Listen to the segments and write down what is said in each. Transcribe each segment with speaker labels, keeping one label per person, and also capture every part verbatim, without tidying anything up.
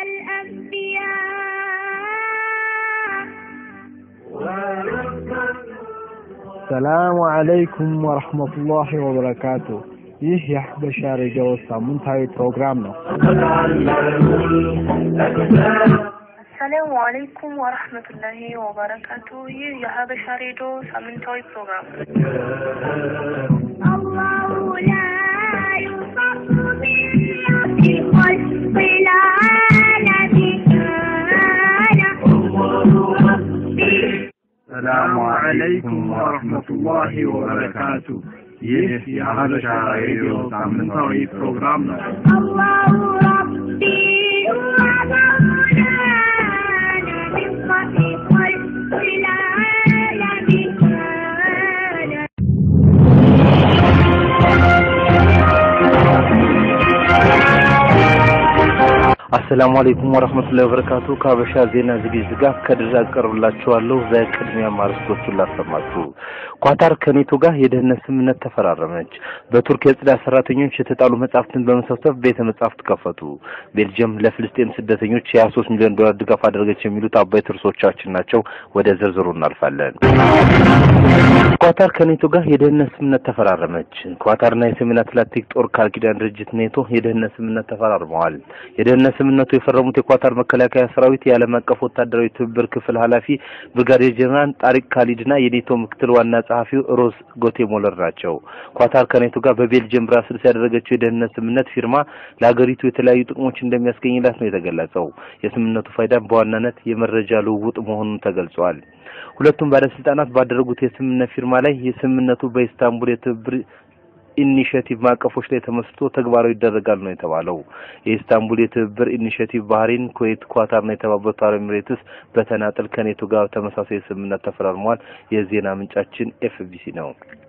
Speaker 1: الأنبياء.
Speaker 2: السلام عليكم ورحمة الله وبركاته. ይህ የሐበሻ ሬዲዮ ሳምንታዊ ፕሮግራም ነው።
Speaker 3: السلام عليكم ورحمة الله وبركاته. ይህ የሐበሻ ሬዲዮ ሳምንታዊ ፕሮግራም
Speaker 1: الله لا يوصف بالله خلق العالم
Speaker 2: السلام عليكم ورحمة الله وبركاته. ይህ የሐበሻ ሬዲዮ ሳምንታዊ ፕሮግራም ነው።
Speaker 1: الله ربي ومولانا بصفة خلق العالم
Speaker 4: السلام عليكم ورحمة الله وبركاته. ከሐበሻ ዜና ዝግጅት ጋር ከድር አቀርብላችኋለሁ። በቅድሚያ ማርስቶቹን ላሰማችሁ። ኳታር ከኔቶ ጋር የደህንነት ስምምነት ተፈራረመች። በቱርክ የጽዳት ሰራተኞች የተጣሉ መጻፍትን በመሰብሰብ ቤተ መጻሕፍት ከፈቱ። ቤልጅየም ለፍልስጤም ስደተኞች የ23 ሚሊዮን ዶላር ድጋፍ አደረገች የሚሉት አባይ ትርሶቻችን ናቸው። ወደ ዝርዝሩ እናልፋለን። ኳታር ከኔቶ ጋር የደህንነት ስምምነት ተፈራረመች። ኳታርና የሰሜን አትላንቲክ ጦር ቃል ኪዳን ድርጅት ኔቶ የደህንነት ስምምነት ተፈራርመዋል። የደህንነት ስምምነቱ የፈረሙት የኳታር መከላከያ ሰራዊት የዓለም አቀፍ ወታደራዊ ትብብር ክፍል ኃላፊ ብርጋዴር ጀነራል ጣሪቅ ካሊድና የኔቶ ምክትል ዋና ጸሐፊው ሮስ ጎቴሞለር ናቸው። ኳታር ከኔቶ ጋር በቤልጅየም ብራስልስ ያደረገችው የደህንነት ስምምነት ፊርማ ለሀገሪቱ የተለያዩ ጥቅሞች እንደሚያስገኝላት ነው የተገለጸው። የስምምነቱ ፋይዳ በዋናነት የመረጃ ልውውጥ መሆኑን ተገልጿል። ሁለቱም ባለስልጣናት ባደረጉት የስምምነት ፊርማ ላይ የስምምነቱ በኢስታንቡል የትብብር ኢኒሺየቲቭ ማቀፎች ላይ ተመስርቶ ተግባራዊ ይደረጋል ነው የተባለው። የኢስታንቡል የትብብር ኢኒሺየቲቭ ባህሬን፣ ኩዌት፣ ኳታርና የተባበሩት አረብ ኤሚሬትስ በተናጠል ከኔቶ ጋር ተመሳሳይ ስምምነት ተፈራርመዋል። የዜና ምንጫችን ኤፍቢሲ ነው።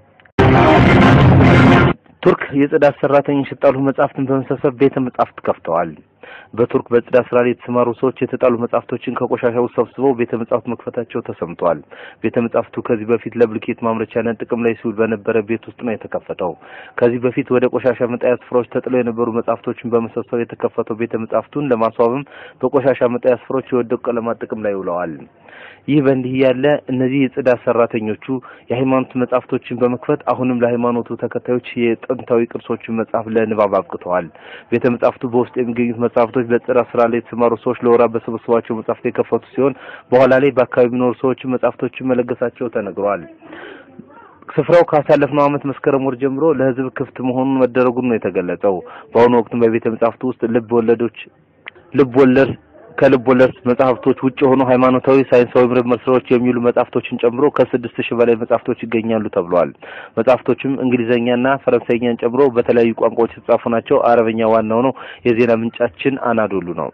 Speaker 4: ቱርክ የጽዳት ሰራተኞች የተጣሉ መጻሕፍትን በመሰብሰብ ቤተ መጻሕፍት ከፍተዋል። በቱርክ በጽዳት ስራ ላይ የተሰማሩ ሰዎች የተጣሉ መጻሕፍቶችን ከቆሻሻው ሰብስበው ቤተ መጻሕፍት መክፈታቸው ተሰምቷል። ቤተ መጻሕፍቱ ከዚህ በፊት ለብልኬት ማምረቻነት ጥቅም ላይ ሲውል በነበረ ቤት ውስጥ ነው የተከፈተው። ከዚህ በፊት ወደ ቆሻሻ መጣያ ስፍራዎች ተጥለው የነበሩ መጻሕፍቶችን በመሰብሰብ የተከፈተው ቤተ መጻሕፍቱን ለማስዋብም በቆሻሻ መጣያ ስፍራዎች የወደቁ ቀለማት ጥቅም ላይ ውለዋል። ይህ በእንዲህ ያለ እነዚህ የጽዳት ሰራተኞቹ የሃይማኖት መጻሕፍቶችን በመክፈት አሁንም ለሃይማኖቱ ተከታዮች የጥንታዊ ቅርሶችን መጻፍ ለንባብ አብቅተዋል። ቤተ መጻሕፍቱ በውስጥ የሚገኙት መጻሕፍቶች በጽዳት ስራ ላይ የተሰማሩ ሰዎች ለወራት በሰበሰቧቸው መጻሕፍት የከፈቱ ሲሆን በኋላ ላይ በአካባቢው የሚኖሩ ሰዎች መጻሕፍቶችን መለገሳቸው ተነግሯል። ስፍራው ካሳለፍነው ዓመት መስከረም ወር ጀምሮ ለህዝብ ክፍት መሆኑን መደረጉን ነው የተገለጸው። በአሁኑ ወቅት በቤተ መጻሕፍቱ ውስጥ ልብ ወለዶች ልብ ወለድ ከልብ ወለድ መጻሕፍቶች ውጭ ሆኖ ሃይማኖታዊ፣ ሳይንሳዊ ምርምር ስራዎች የሚሉ መጻሕፍቶችን ጨምሮ ከስድስት ሺህ በላይ መጻሕፍቶች ይገኛሉ ተብሏል። መጻሕፍቶችም እንግሊዘኛና ፈረንሳይኛን ጨምሮ በተለያዩ ቋንቋዎች የተጻፉ ናቸው። አረበኛ ዋናው ነው። የዜና ምንጫችን አናዶሉ ነው።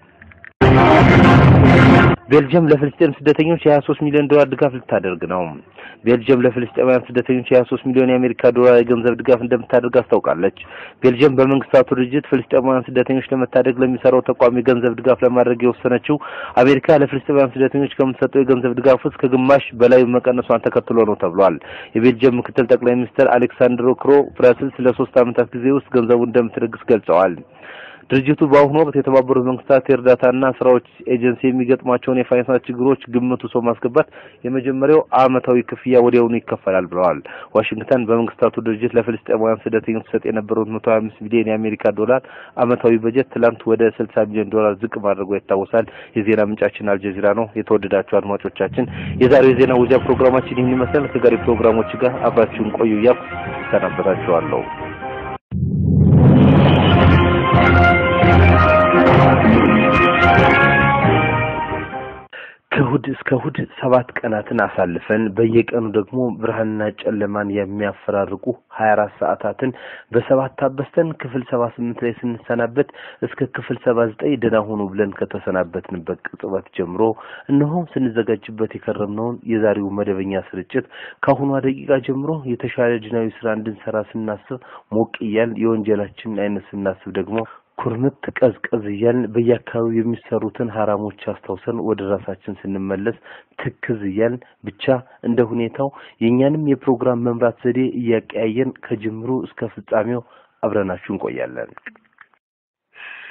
Speaker 4: ቤልጅየም ለፍልስጤም ስደተኞች የ23 ሚሊዮን ዶላር ድጋፍ ልታደርግ ነው። ቤልጅየም ለፍልስጤማውያን ስደተኞች የ23 ሚሊዮን የአሜሪካ ዶላር የገንዘብ ድጋፍ እንደምታደርግ አስታውቃለች። ቤልጅየም በመንግስታቱ ድርጅት ፍልስጤማውያን ስደተኞች ለመታደግ ለሚሰራው ተቋም የገንዘብ ድጋፍ ለማድረግ የወሰነችው አሜሪካ ለፍልስጤማውያን ስደተኞች ከምትሰጠው የገንዘብ ድጋፍ ውስጥ ከግማሽ በላይ መቀነሷን ተከትሎ ነው ተብሏል። የቤልጅየም ምክትል ጠቅላይ ሚኒስትር አሌክሳንድሮ ክሮ ብራስልስ ለሶስት ዓመታት ጊዜ ውስጥ ገንዘቡን እንደምትደግስ ገልጸዋል። ድርጅቱ በአሁኑ ወቅት የተባበሩት መንግስታት የእርዳታና ስራዎች ኤጀንሲ የሚገጥማቸውን የፋይናንስ ችግሮች ግምቱ ሰው ማስገባት የመጀመሪያው አመታዊ ክፍያ ወዲያውኑ ይከፈላል ብለዋል። ዋሽንግተን በመንግስታቱ ድርጅት ለፍልስጤማውያን ስደተኞች ሰጥ የነበረው መቶ ሃያ አምስት ሚሊዮን የአሜሪካ ዶላር አመታዊ በጀት ትላንት ወደ ስልሳ ሚሊዮን ዶላር ዝቅ ማድረጉ ይታወሳል። የዜና ምንጫችን አልጀዚራ ነው። የተወደዳችሁ አድማጮቻችን የዛሬው የዜና ውጃ ፕሮግራማችን ይህን ይመስላል። ከጋሪ ፕሮግራሞች ጋር አብራችሁን ቆዩ እያልኩ ሰናበታችኋለሁ። ከእሑድ እስከ እሑድ ሰባት ቀናትን አሳልፈን በየቀኑ ደግሞ ብርሃንና ጨለማን የሚያፈራርቁ ሀያ አራት ሰዓታትን በሰባት አበስተን ክፍል ሰባ ስምንት ላይ ስንሰናበት እስከ ክፍል ሰባ ዘጠኝ ደህና ሆኑ ብለን ከተሰናበትንበት ቅጽበት ጀምሮ እነሆ ስንዘጋጅበት የከረምነውን የዛሬው መደበኛ ስርጭት ከአሁኗ ደቂቃ ጀምሮ የተሻለ ዲናዊ ስራ እንድንሰራ ስናስብ ሞቅ እያል የወንጀላችንን አይነት ስናስብ ደግሞ ኩርምት ቀዝቀዝ እያልን በየአካባቢው የሚሰሩትን ሐራሞች አስተውሰን ወደ ራሳችን ስንመለስ ትክዝ እያልን ብቻ እንደ ሁኔታው የኛንም የፕሮግራም መምራት ዘዴ እያቀያየን ከጅምሩ እስከ ፍጻሜው አብረናችሁ እንቆያለን።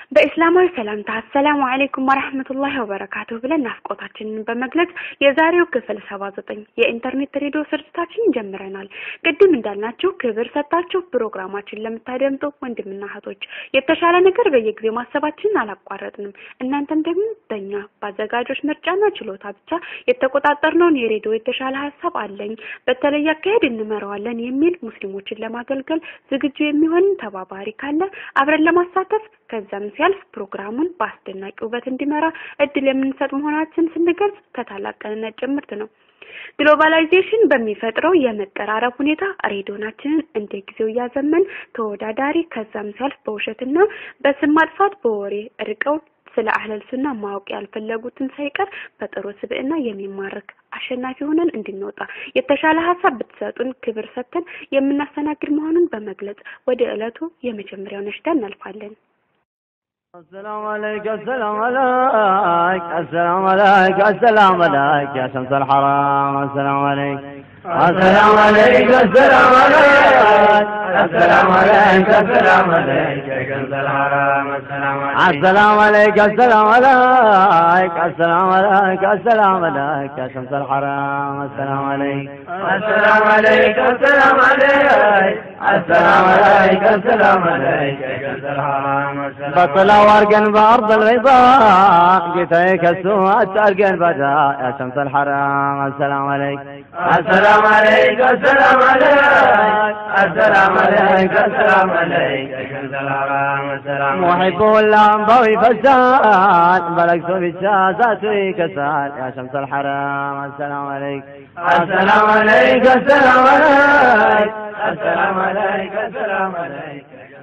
Speaker 5: በእስላማዊ ሰላምታ አሰላሙ አለይኩም ወራህመቱላሂ ወበረካቱሁ ብለን ናፍቆታችንን በመግለጽ የዛሬው ክፍል ሰባ ዘጠኝ የኢንተርኔት ሬዲዮ ስርጭታችንን ጀምረናል። ቅድም እንዳልናችሁ ክብር ሰጣችሁ ፕሮግራማችን ለምታደምጡ ወንድምና እህቶች የተሻለ ነገር በየጊዜው ማሰባችንን አላቋረጥንም። እናንተም ደግሞ በእኛ ባዘጋጆች ምርጫና ችሎታ ብቻ የተቆጣጠርነውን የሬዲዮ የተሻለ ሐሳብ አለኝ በተለይ አካሄድ እንመራዋለን የሚል ሙስሊሞችን ለማገልገል ዝግጁ የሚሆን ተባባሪ ካለ አብረን ለማሳተፍ ከዛም ሲያልፍ ፕሮግራሙን በአስደናቂ ውበት እንዲመራ እድል የምንሰጥ መሆናችን ስንገልጽ ከታላቅነት ጭምርት ነው። ግሎባላይዜሽን በሚፈጥረው የመቀራረብ ሁኔታ ሬዲዮናችንን እንደ ጊዜው ያዘመን ተወዳዳሪ ከዛም ሲያልፍ በውሸትና በስም ማጥፋት በወሬ ርቀው ስለ አህለል ሱና ማወቅ ያልፈለጉትን ሳይቀር በጥሩ ስብዕና የሚማርክ አሸናፊ ሆነን እንድንወጣ የተሻለ ሐሳብ ብትሰጡን ክብር ሰጥተን የምናስተናግድ መሆኑን በመግለጽ ወደ ዕለቱ የመጀመሪያው ነሽዳ እናልፋለን።
Speaker 6: السلام عليك السلام عليك السلام عليك السلام عليك يا شمس الحرام السلام عليك السلام عليك السلام عليك السلام عليك السلام عليك يا شمس الحرام السلام عليك السلام عليك السلام عليك السلام عليك السلام عليك يا شمس الحرام السلام عليك السلام عليك السلام عليك السلام عليك السلام عليك يا شمس الحرام السلام وارقن بأرض البيضاء جيتك السوء تارقن بداء يا شمس الحرام السلام عليك السلام عليك السلام عليك السلام عليك السلام عليك يا شمس الحرام السلام محب اللامبوي فساد بلغت في الشاسات ويكسال يا شمس الحرام السلام عليك السلام عليك السلام عليك السلام عليك السلام عليك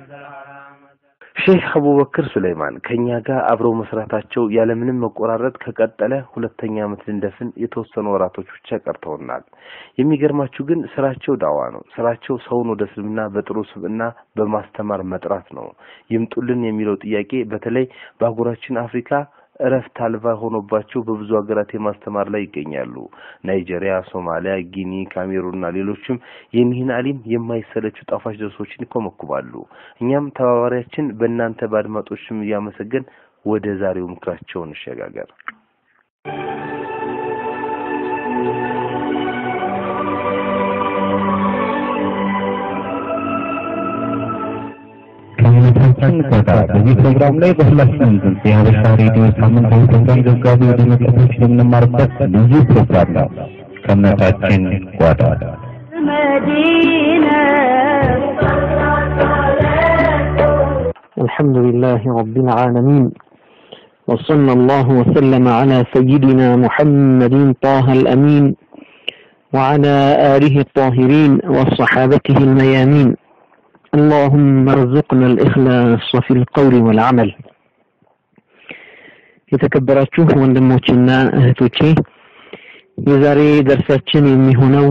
Speaker 4: ሼህ አቡበክር ሱለይማን ከኛ ጋር አብረው መስራታቸው ያለምንም መቆራረጥ ከቀጠለ ሁለተኛ ዓመት እንደፍን የተወሰኑ ወራቶች ብቻ ቀርተውናል። የሚገርማችሁ ግን ስራቸው ዳዋ ነው። ስራቸው ሰውን ወደ እስልምና በጥሩ ስብዕና በማስተማር መጥራት ነው። ይምጡልን የሚለው ጥያቄ በተለይ በአህጉራችን አፍሪካ እረፍት አልባ ሆኖባቸው በብዙ ሀገራት የማስተማር ላይ ይገኛሉ። ናይጄሪያ፣ ሶማሊያ፣ ጊኒ፣ ካሜሩንና ሌሎችም የኒህን ዓሊም የማይሰለቹ ጣፋጭ ደርሶችን ይኮመኩባሉ። እኛም ተባባሪያችን በእናንተ ባድማጦችም ያመሰገን ወደ ዛሬው ምክራቸው እንሸጋገር።
Speaker 7: በዚህ ፕሮግራም ላይ በሁላችንም ድምጽ የሀበሻ ሬዲዮ ሳምንታዊ ፕሮግራም ዘጋቢ ወደ መጠቶች የምንማርበት ልዩ ፕሮግራም ነው። ከእምነታችን ጓዳ መዲና
Speaker 8: الحمد لله رب العالمين وصلى الله وسلم على سيدنا محمد طه الأمين وعلى آله الطاهرين وصحابته الميامين اللهم ارزقنا الإخلاص في القول والعمل. የተከበራችሁ ወንድሞችና እህቶቼ የዛሬ ደርሳችን የሚሆነው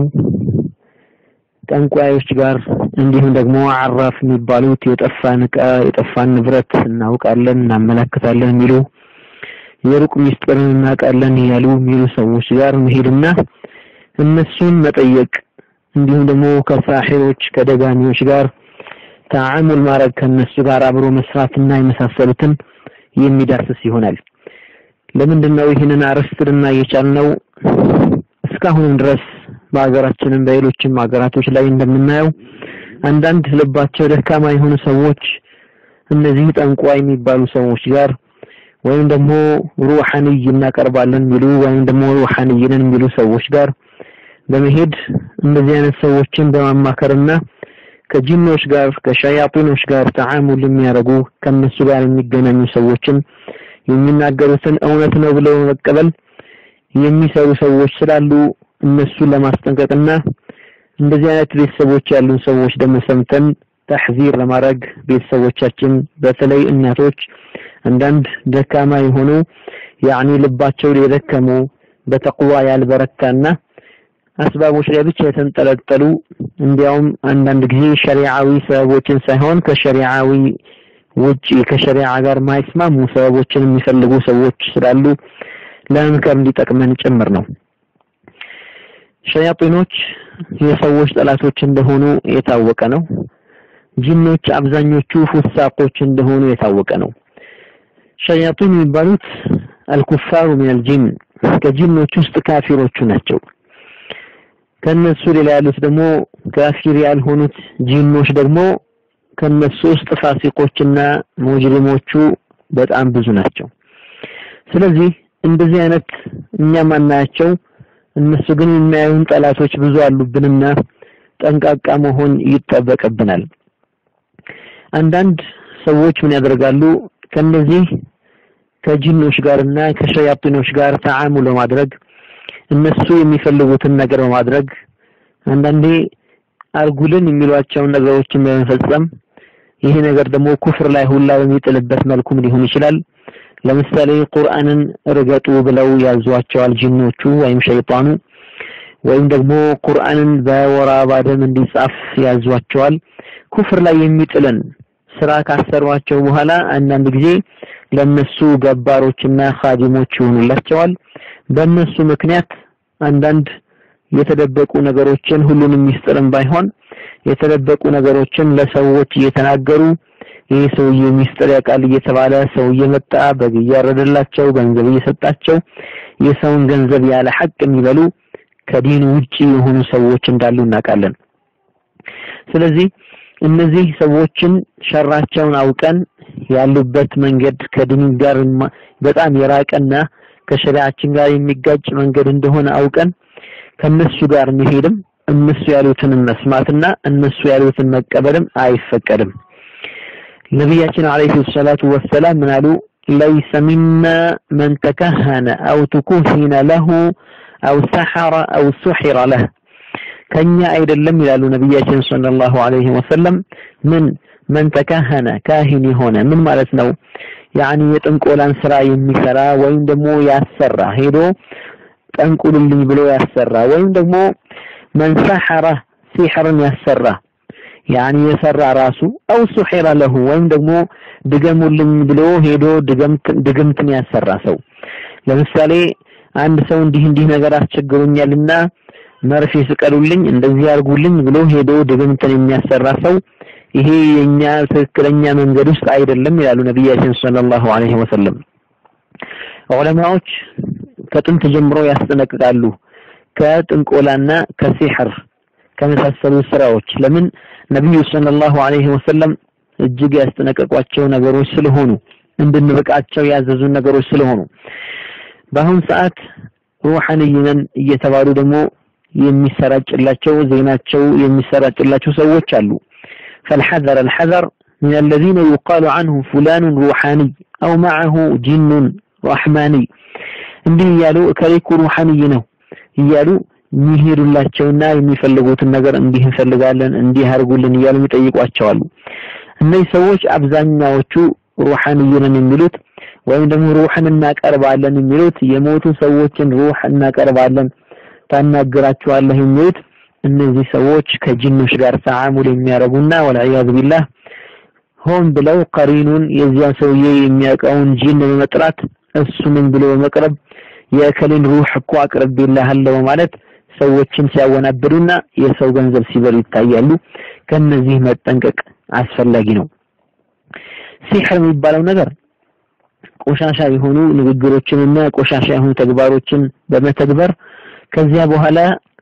Speaker 8: ጠንቋዮች ጋር እንዲሁም ደግሞ አራፍ የሚባሉት የጠፋን ዕቃ የጠፋን ንብረት እናውቃለን እናመለክታለን የሚሉ የሩቅ ሚስጥርን እናውቃለን ያሉ የሚሉ ሰዎች ጋር መሄድና እነሱን መጠየቅ እንዲሁም ደግሞ ከሳሒሮች ከደጋሚዎች ጋር ተዓሙል ማድረግ ከነሱ ጋር አብሮ መስራትና የመሳሰሉትን የሚዳስስ ይሆናል። ለምንድነው ይህንን አርዕስትና የቻልነው? እስካሁን ድረስ በአገራችንም በሌሎችም አገራቶች ላይ እንደምናየው አንዳንድ ልባቸው ደካማ የሆኑ ሰዎች እነዚህ ጠንቋይ የሚባሉ ሰዎች ጋር ወይም ደግሞ ሩሃንይ እናቀርባለን የሚሉ ወይም ደግሞ ሩሃንይን የሚሉ ሰዎች ጋር በመሄድ እንደዚህ አይነት ሰዎችን በማማከርና ከጂኖች ጋር ከሸያጢኖች ጋር ተዓሙል የሚያደርጉ ከነሱ ጋር የሚገናኙ ሰዎችን የሚናገሩትን እውነት ነው ብለው መቀበል የሚሰሩ ሰዎች ስላሉ እነሱን ለማስጠንቀቅና እንደዚህ አይነት ቤተሰቦች ያሉን ሰዎች ደግሞ ሰምተን ተሕዚር ለማድረግ ቤተሰቦቻችን በተለይ እናቶች አንዳንድ ደካማ የሆኑ ያኒ ልባቸው የደከሙ በተቅዋ ያልበረታና አስባቦች ላይ ብቻ የተንጠለጠሉ እንዲያውም አንዳንድ ጊዜ ሸሪዓዊ ሰበቦችን ሳይሆን ከሸሪዓዊ ውጪ ከሸሪዓ ጋር ማይስማሙ ሰበቦችን የሚፈልጉ ሰዎች ስላሉ ለምከር እንዲጠቅመን ጭምር ነው። ሸያጢኖች የሰዎች ጠላቶች እንደሆኑ የታወቀ ነው። ጂኖች አብዛኞቹ ፉሳቆች እንደሆኑ የታወቀ ነው። ሸያጢን የሚባሉት አልኩፋሩ من الجن ከጂኖች ውስጥ ካፊሮቹ ናቸው። ከነሱ ሌላ ያሉት ደግሞ ካፊር ያልሆኑት ጂኖች ደግሞ ከነሱ ውስጥ ፋሲቆችና ሙጅሪሞቹ በጣም ብዙ ናቸው። ስለዚህ እንደዚህ አይነት እኛ ማናቸው እነሱ ግን የሚያዩን ጠላቶች ብዙ አሉብንና ጠንቃቃ መሆን ይተበቀብናል። አንዳንድ ሰዎች ምን ያደርጋሉ? ከነዚህ ከጂኖች ጋርና ከሸያጢኖች ጋር ተዓሙል ማድረግ እነሱ የሚፈልጉትን ነገር በማድረግ አንዳንዴ አርጉልን የሚሏቸው ነገሮችን በመፈጸም ይሄ ነገር ደግሞ ኩፍር ላይ ሁላ በሚጥልበት መልኩም ሊሆን ይችላል። ለምሳሌ ቁርአንን ርገጡ ብለው ያዟቸዋል ጂኖቹ ወይም ሸይጣኑ፣ ወይም ደግሞ ቁርአንን በወራ ባደም እንዲጻፍ ያዟቸዋል። ኩፍር ላይ የሚጥልን ስራ ካሰሯቸው በኋላ አንዳንድ ጊዜ ለነሱ ገባሮችና ኻዲሞች ይሆኑላቸዋል። በእነሱ ምክንያት አንዳንድ የተደበቁ ነገሮችን ሁሉንም ሚስጥርን ባይሆን የተደበቁ ነገሮችን ለሰዎች እየተናገሩ ይሄ ሰውዬ ሚስጥር ያቃል እየተባለ ሰው እየመጣ በግ እያረደላቸው ገንዘብ እየሰጣቸው የሰውን ገንዘብ ያለ ሐቅ የሚበሉ ከዲኑ ውጪ የሆኑ ሰዎች እንዳሉ እናውቃለን። ስለዚህ እነዚህ ሰዎችን ሸራቸውን አውቀን ያሉበት መንገድ ከዲን ጋር በጣም የራቀና ከሸሪዓችን ጋር የሚጋጭ መንገድ እንደሆነ አውቀን ከነሱ ጋር መሄድም እነሱ ያሉትን መስማትና እነሱ ያሉትን መቀበልም አይፈቀድም። ነብያችን አለይሂ ሰላቱ ወሰላም ምናሉ ليس منا من تكهن أو تكهن له أو سحر أو سحر له ከኛ አይደለም ይላሉ ነብያችን ሰለላሁ ዐለይሂ ወሰለም። ምን من تكهن ካህን ሆነ ምን ማለት ነው? ያኒ የጥንቆላን ስራ የሚሰራ ወይም ደግሞ ያሰራ ሄዶ ጠንቁልልኝ ብሎ ያሰራ ወይም ደግሞ من سحر ሲሕርን ያሰራ ያኒ የሰራ ራሱ أو سحر له ወይም ደግሞ ድገሙልኝ ብሎ ሄዶ ድገምት ድግምትን ያሰራ ሰው። ለምሳሌ አንድ ሰው እንዲህ እንዲህ ነገር አስቸግሮኛልና መርፌ ስቀሉልኝ እንደዚህ አርጉልኝ ብሎ ሄዶ ድግምትን የሚያሰራ ሰው ይሄ የኛ ትክክለኛ መንገድ ውስጥ አይደለም ይላሉ ነብያችን ሰለላሁ ዐለይሂ ወሰለም። ዑለማዎች ከጥንት ጀምሮ ያስጠነቅቃሉ ከጥንቆላና ከሲህር ከመሳሰሉ ስራዎች። ለምን ነብዩ ሰለላሁ ዐለይሂ ወሰለም እጅግ ያስጠነቀቋቸው ነገሮች ስለሆኑ እንድንበቃቸው ያዘዙ ነገሮች ስለሆኑ በአሁን ሰዓት ሩሃንይነን እየተባሉ ደግሞ የሚሰራጭላቸው ዜናቸው የሚሰራጭላቸው ሰዎች አሉ። فالحذر الحذر من الذين يقال عنه فلان روحاني أو معه جن رحماني እንዲህ ያሉ ከሪኩ ሩሃንይ ነው ይያሉ የሚሄዱላቸውና የሚፈልጉትን ነገር እንዲህ እንፈልጋለን እንዲህ አርጉልን ይያሉ ይጠይቋቸዋል። እነዚህ ሰዎች አብዛኛዎቹ ሩሃንይነን የሚሉት ወይም ደግሞ ሩህን እናቀርባለን የሚሉት የሞቱ ሰዎችን ሩህ እናቀርባለን ታናግራቸዋለህ የሚሉት እነዚህ ሰዎች ከጂኖች ጋር ተዓሙል የሚያረጉና ወልዒያዝ ቢላህ ሆን ብለው ቀሪኑን የዚያ ሰውዬ የሚያቀውን ጂን በመጥራት እሱ ምን ብሎ በመቅረብ የከሊን ሩህ እኮ አቅርቤልሃለሁ ማለት ሰዎችን ሲያወናብዱና የሰው ገንዘብ ሲበሉ ይታያሉ። ከነዚህ መጠንቀቅ አስፈላጊ ነው። ሲህር የሚባለው ነገር ቆሻሻ የሆኑ ንግግሮችንና ቆሻሻ የሆኑ ተግባሮችን በመተግበር ከዚያ በኋላ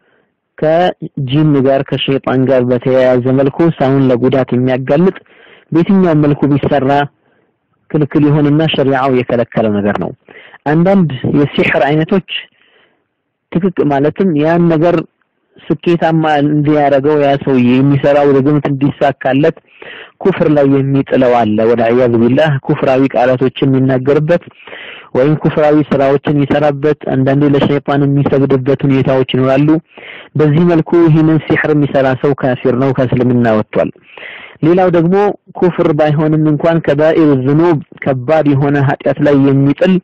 Speaker 8: ከጂን ጋር ከሸይጣን ጋር በተያያዘ መልኩ ሰውን ለጉዳት የሚያጋልጥ በየትኛው መልኩ ቢሰራ ክልክል የሆነና ሸሪዓው የከለከለው ነገር ነው። አንዳንድ የሲህር አይነቶች ትክክል ማለትም ያን ነገር ስኬታማ እንዲያረገው ያ ሰው የሚሰራው ድግምት እንዲሳካለት ኩፍር ላይ የሚጥለው አለ። ወልዒያዝ ቢላህ ኩፍራዊ ቃላቶችን የሚናገርበት ወይም ኩፍራዊ ስራዎችን የሚሰራበት አንዳንዴ ለሸይጣን የሚሰግድበት ሁኔታዎች ይኖራሉ። በዚህ መልኩ ይህንን ሲህር የሚሰራ ሰው ካፊር ነው፣ ከእስልምና ወጥቷል። ሌላው ደግሞ ኩፍር ባይሆንም እንኳን ከባኢር ዝኑብ ከባድ የሆነ ኃጢአት ላይ የሚጥል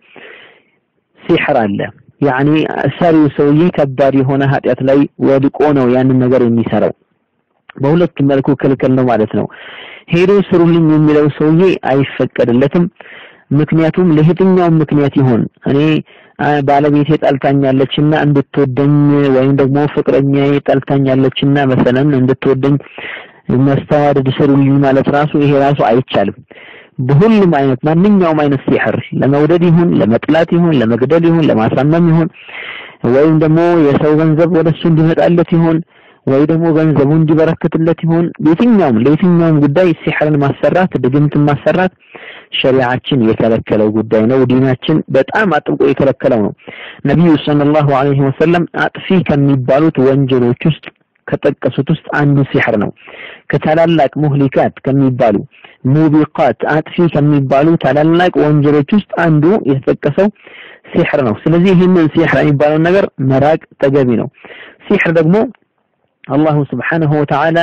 Speaker 8: ሲህር አለ። ያኒ ሰሪው ሰውዬ ከባድ የሆነ ኃጢአት ላይ ወድቆ ነው ያንን ነገር የሚሰራው። በሁለቱም መልኩ ክልክል ነው ማለት ነው። ሄዶ ስሩልኝ የሚለው ሰውዬ አይፈቀድለትም። ምክንያቱም ለየትኛው ምክንያት ይሆን እኔ ባለቤቴ ጣልታኛለችና እንድትወደኝ ወይም ደግሞ ፍቅረኛዬ ጣልታኛለችና መሰለን እንድትወደኝ መስተዋደድ ስሩልኝ ማለት ራሱ ይሄ ራሱ አይቻልም። በሁሉም አይነት ማንኛውም አይነት ሲህር ለመውደድ ይሁን ለመጥላት ይሁን ለመግደል ይሁን ለማሳመም ይሁን ወይም ደግሞ የሰው ገንዘብ ወደሱ እንዲመጣለት ይሁን ወይ ደግሞ ገንዘቡ እንዲበረከትለት ይሁን የትኛውም ለየትኛውም ጉዳይ ሲህርን ማሰራት ድግምትን ማሰራት ሸሪዓችን የከለከለው ጉዳይ ነው ዲናችን በጣም አጥብቆ የከለከለው ነው ነብዩ ሰለላሁ ዐለይሂ ወሰለም አጥፊ ከሚባሉት ወንጀሎች ውስጥ ከተጠቀሱት ውስጥ አንዱ ሲህር ነው ከታላላቅ ሙህሊካት ከሚባሉ ሙቢቃት አጥፊ ከሚባሉ ታላላቅ ወንጀሎች ውስጥ አንዱ የተጠቀሰው ሲህር ነው ስለዚህ ይህንን ሲህር የሚባለው ነገር መራቅ ተገቢ ነው ሲህር ደግሞ አላህ Subhanahu Wa Ta'ala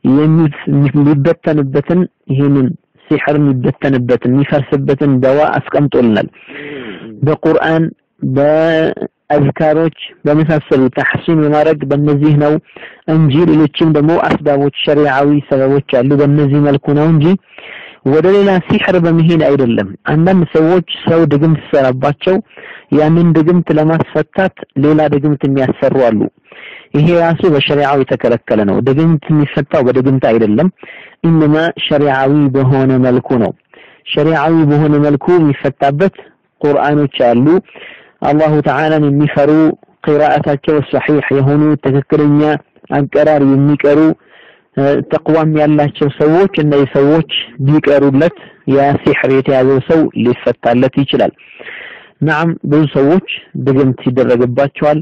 Speaker 8: የሚበተንበትን ይሄንን ሲህር የሚበተንበትን የሚፈርስበትን ደዋ አስቀምጦልናል በቁርአን በአዝካሮች በመሳሰሉ ተህሲን የማረግ በእነዚህ ነው እንጂ ሌሎችም ደግሞ አስባቦች ሸሪዓዊ ሰበቦች አሉ በእነዚህ መልኩ ነው እንጂ ወደ ሌላ ሲህር በመሄድ አይደለም አንዳንድ ሰዎች ሰው ድግምት ሰራባቸው ያንን ድግምት ለማስፈታት ሌላ ድግምት የሚያሰሩ አሉ ይሄ ራሱ በሸሪዓው የተከለከለ ነው ድግምት የሚፈታው በድግምት አይደለም እንማ ሸሪዓዊ በሆነ መልኩ ነው ሸሪዓዊ በሆነ መልኩ የሚፈታበት ቁርአኖች አሉ አላሁ ተዓላን የሚፈሩ ቂራአታቸው ሷሂህ የሆኑ ትክክለኛ አቀራር የሚቀሩ ተቅዋም ያላቸው ሰዎች እነዚህ ሰዎች ቢቀሩለት ያ ሲህር የተያዘው ሰው ሊፈታለት ይችላል ናም ብዙ ሰዎች ድግምት ይደረግባቸዋል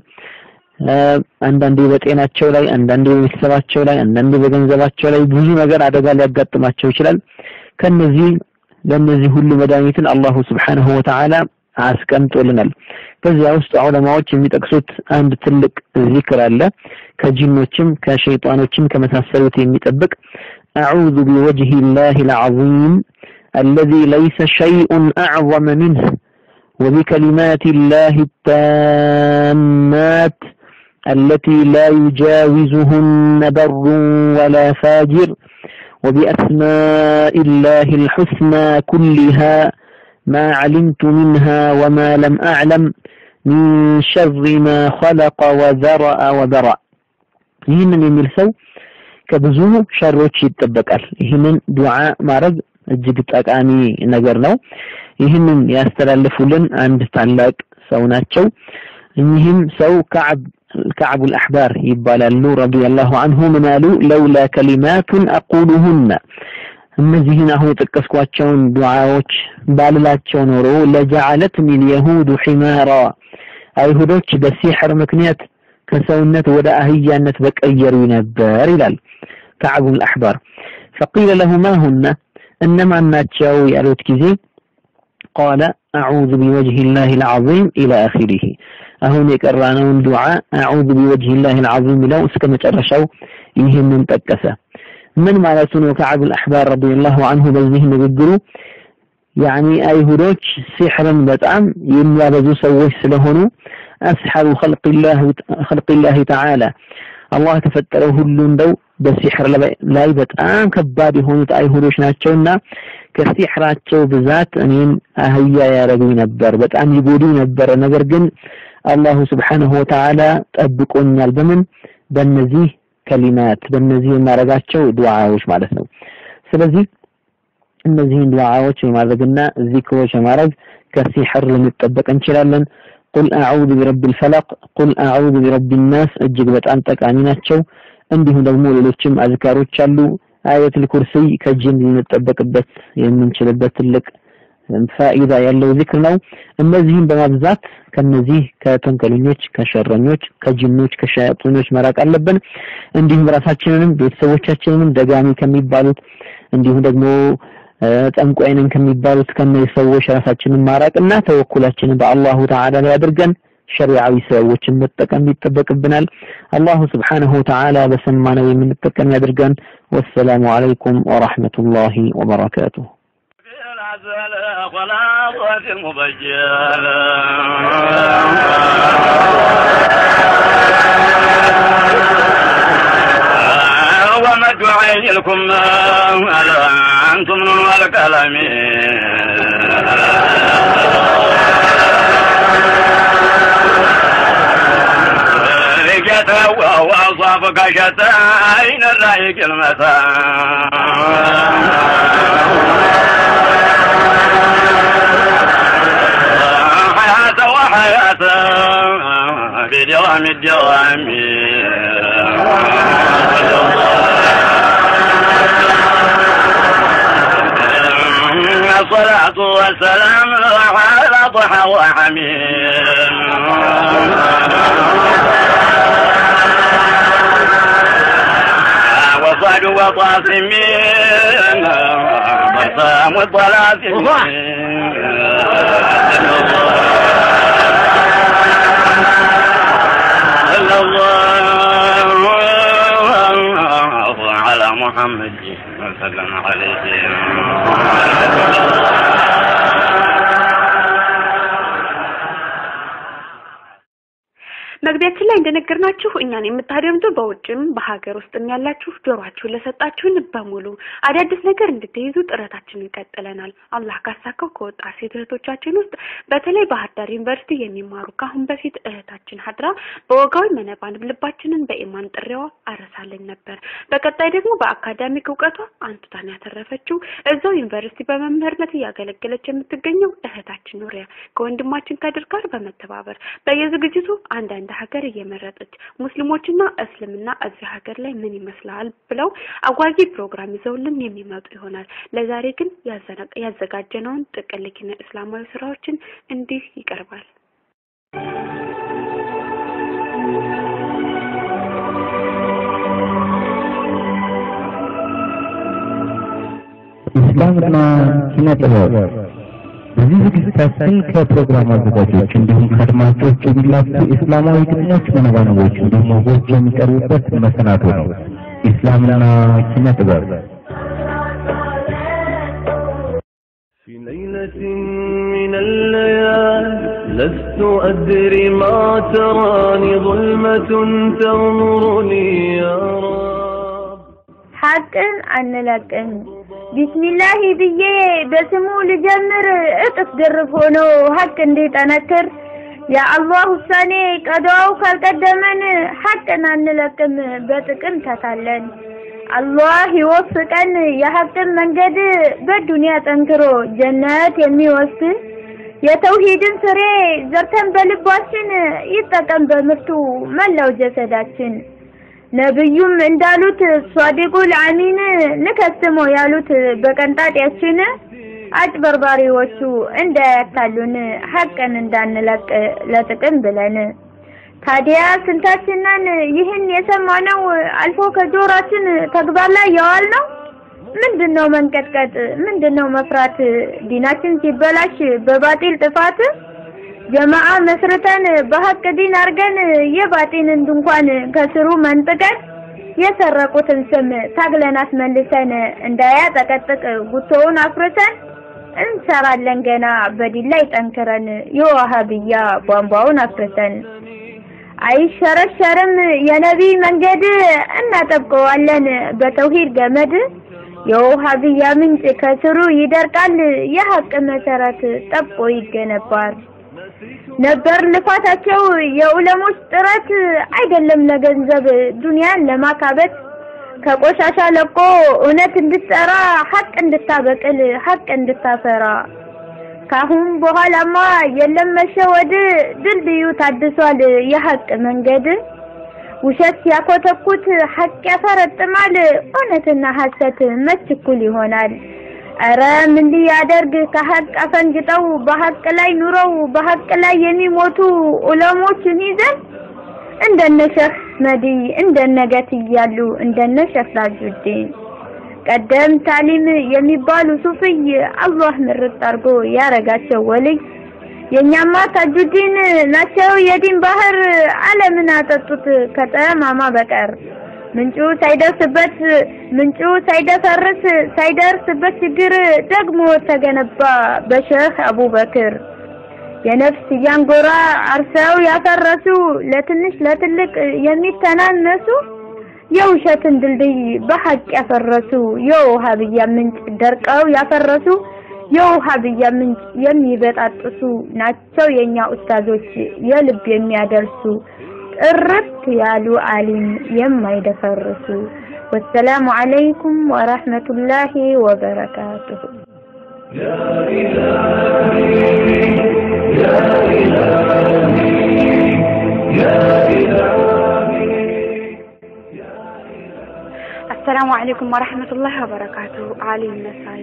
Speaker 8: አንዳንዴ በጤናቸው ላይ አንዳንዴ በቤተሰባቸው ላይ አንዳንዴ በገንዘባቸው ላይ ብዙ ነገር አደጋ ሊያጋጥማቸው ይችላል ከነዚህ ለነዚህ ሁሉ መድኃኒትን አላሁ Subhanahu Wa Ta'ala አስቀምጦልናል ከዚያ ውስጥ ዑለማዎች የሚጠቅሱት አንድ ትልቅ ዚክር አለ ከጂኖችም ከሸይጣኖችም ከመሳሰሉት የሚጠብቅ أعوذ بوجه الله العظيم الذي ليس شيء أعظم منه وبكلمات الله التامات التي لا يجاوزهن بر ولا فاجر وبأسماء الله الحسنى كلها ما علمت منها وما لم أعلم من شر ما خلق وذرأ وبرأ ይህንን የሚል ሰው ከብዙ ሸሮች ይጠበቃል ይህንን ዱዓ ማድረግ እጅግ ጠቃሚ ነገር ነው ይህንን ያስተላልፉልን አንድ ታላቅ ሰው ናቸው እኚህም ሰው ከዓብ كعب الأحبار يبالالو رضي الله عنه منالو لولا كلمات أقولهن እነዚህን አሁን የተጠቀስኳቸውን ዱዓዎች ባልላቸው ኖሮ ለجعلتني اليهود حمارا አይሁዶች በሲህር ምክንያት ከሰውነት ወደ አህያነት በቀየሩ ነበር ይላል كعب الأحبار فقيل له ما هن انما ናቸው ያሉት ጊዜ قال أعوذ بوجه الله العظيم إلى آخره አሁን የቀራነውን ዱዓ أعوذ بوجه الله العظيم ለው እስከ መጨረሻው ይህንን ጠቀሰ ምን ማለት ነው كعب الأحبار رضي الله عنه በዚህ ንግግሩ يعني አይሁዶች ሲህርን በጣም የሚያበዙ ሰዎች ስለሆኑ أسحر خلق الله خلق الله تعالى الله ተፈጠረው ሁሉ እንደው በሲህር ላይ በጣም ከባድ የሆኑት አይሁዶች ናቸውና ከሲህራቸው ብዛት እኔን አህያ ያረጉኝ ነበር በጣም ይጎዱ ነበር ነገር ግን አላሁ Subhanahu Wa Ta'ala ጠብቆኛል በምን በእነዚህ ከሊማት በእነዚህ ማረጋቸው ዱዓዎች ማለት ነው ስለዚህ እነዚህን ዱዓዎች ማድረግና ዚክሮች ማድረግ ከሲህር ልንጠበቅ እንችላለን قل اعوذ برب الفلق قل اعوذ برب الناس እጅግ በጣም ጠቃሚ ናቸው እንዲሁ ደግሞ ሌሎችም አዝካሮች አሉ አያቱል ኩርሲ ከጂን ልንጠበቅበት የምንችልበት ትልቅ ፋይዳ ያለው ዚክር ነው እነዚህን በማብዛት ከነዚህ ከተንከለኞች ከሸረኞች ከጂኖች ከሸያጣኖች መራቅ አለብን እንዲሁም ራሳችንንም ቤተሰቦቻችንንም ደጋሚ ከሚባሉት እንዲሁ ደግሞ ጠንቋይንን ከሚባሉት ከነዚህ ሰዎች ራሳችንን ማራቅና ተወኩላችንን በአላሁ ተዓላ ላይ አድርገን ሸሪዓዊ ሰዎችን መጠቀም ይጠበቅብናል አላሁ Subhanahu Wa Ta'ala በሰማነው የምንጠቀም ያድርገን ወሰላሙ አለይኩም ወራህመቱላሂ ወበረካቱሁ
Speaker 6: خلاصة المبجل ومد عين لكم على أنتم والكلام رجته وأصابك شتائن الرأي كلمة الحياة بدوام الدوام الصلاة والسلام على ضحى وحميم وصعد وطاسمين برسام والطلاسمين صلى الله على محمد وسلم عليه
Speaker 5: መግቢያችን ላይ እንደነገርናችሁ እኛን የምታደምጡ በውጭም በሀገር ውስጥም ያላችሁ ጆሮአችሁን ለሰጣችሁን በሙሉ አዳዲስ ነገር እንድትይዙ ጥረታችንን ቀጥለናል። አላህ ካሳካው ከወጣ ሴት እህቶቻችን ውስጥ በተለይ ባህር ዳር ዩኒቨርሲቲ የሚማሩ ካሁን በፊት እህታችን ሀድራ በወጋዊ መነባን ልባችንን በኢማን ጥሪዋ አረሳለኝ ነበር። በቀጣይ ደግሞ በአካዳሚክ ዕውቀቷ አንቱታን ያተረፈችው እዛው ዩኒቨርሲቲ በመምህርነት እያገለገለች የምትገኘው እህታችን ኑሪያ ከወንድማችን ከድር ጋር በመተባበር በየዝግጅቱ አንዳንድ ሀገር እየመረጠች ሙስሊሞችና እስልምና እዚህ ሀገር ላይ ምን ይመስላል ብለው አጓጊ ፕሮግራም ይዘውልን የሚመጡ ይሆናል። ለዛሬ ግን ያዘጋጀነውን ጥቅል ኪነ እስላማዊ ስራዎችን እንዲህ ይቀርባል።
Speaker 7: ኢስላምና ኪነ ጥበብ በዚህ ዝግጅታችን ከፕሮግራም አዘጋጆች እንዲሁም ከአድማጮች የሚላኩ እስላማዊ ግጥሞች፣ መነባንቦች እንዲሁም ወጎች የሚቀርቡበት መሰናዶ ነው። ኢስላምና ኪነ ጥበብ
Speaker 9: في ليلة من الليال لست أدري ما تراني ظلمة تغمرني يا رب
Speaker 1: حقا أنلقن بسم الله بيه بسمو لجمر اطف درف هونو حق اندي تنكر يا الله الثاني قدعو كالقدمن حقا أنلقن بتقن تتالن الله يوفقن يا حق منجد بالدنيا تنكرو جنات يمي وسط የተውሂድን ፍሬ ዘርተን በልባችን ይጠቀም በምርቱ መላው ጀሰዳችን ነብዩም እንዳሉት ሷዲቁል አሚን ንከስሞ ያሉት በቀንጣጤያችን አጭበርባሪዎቹ እንዳያታሉን ሐቅን እንዳንለቅ ለጥቅም ብለን ታዲያ ስንታችንን ይህን የሰማነው አልፎ ከጆራችን ተግባር ላይ ያዋል ነው። ምንድነው መንቀጥቀጥ? ምንድነው መፍራት? ዲናችን ሲበላሽ በባጢል ጥፋት ጀማዓ መስርተን በሐቅ ዲን አርገን የባጢልን ድንኳን ከስሩ መንጥቀን የሰረቁትን ስም ታግለናት መልሰን እንዳያጠቀጥቅ ጉቶውን አፍርሰን እንሰራለን ገና በዲን ላይ ጠንክረን የዋሃብያ ቧንቧውን አፍርሰን አይሸረሸርም የነቢ መንገድ እናጠብቀዋለን በተውሂድ ገመድ የዋሃብያ ምንጭ ከስሩ ይደርቃል የሐቅ መሰረት ጠብቆ ይገነባል ነበር ልፋታቸው የዑለሞች ጥረት አይደለም ለገንዘብ ዱንያን ለማካበት ከቆሻሻ ለቆ እውነት እንድትጠራ ሐቅ እንድታበቅል ሐቅ እንድታፈራ ካሁን በኋላማ የለም መሸወድ ድልድዩ ታድሷል የሐቅ መንገድ ውሸት ያኮተኩት ሐቅ ያፈረጥማል እውነትና ሐሰት መችኩል ይሆናል አረ ምን ሊያደርግ ከሐቅ አፈንግጠው በሐቅ ላይ ኑረው በሐቅ ላይ የሚሞቱ ዑለሞችን ይዘን እንደነ ሸህ መዲ እንደነ ገት ያሉ እንደነ ሸህ ታጁዲን ቀደም ታሊም የሚባሉ ሱፍይ አላህ ምርጥ አርጎ ያረጋቸው ወልይ የኛማ ታጁዲን ናቸው የዲን ባህር ዓለምን አጠጡት ከጠማማ በቀር ምንጩ ሳይደርስበት ምንጩ ሳይደፈርስ ሳይደርስበት ችግር ደግሞ ተገነባ በሸህ አቡበክር የነፍስ ያንጎራ አርሰው ያፈረሱ ለትንሽ ለትልቅ የሚተናነሱ የውሸትን ድልድይ በሐቅ ያፈረሱ የዋሃብያ ምንጭ ደርቀው ያፈረሱ የዋሃብያ ምንጭ የሚበጣጥሱ ናቸው የኛ ኡስታዞች የልብ የሚያደርሱ ጥርት ያሉ ዓሊም የማይደፈርሱ ወሰላሙ አለይኩም ወራህመቱላሂ ወበረካቱሁ
Speaker 9: يا إلهي يا إلهي
Speaker 5: السلام عليكم ورحمة الله وبركاته. علي النسائي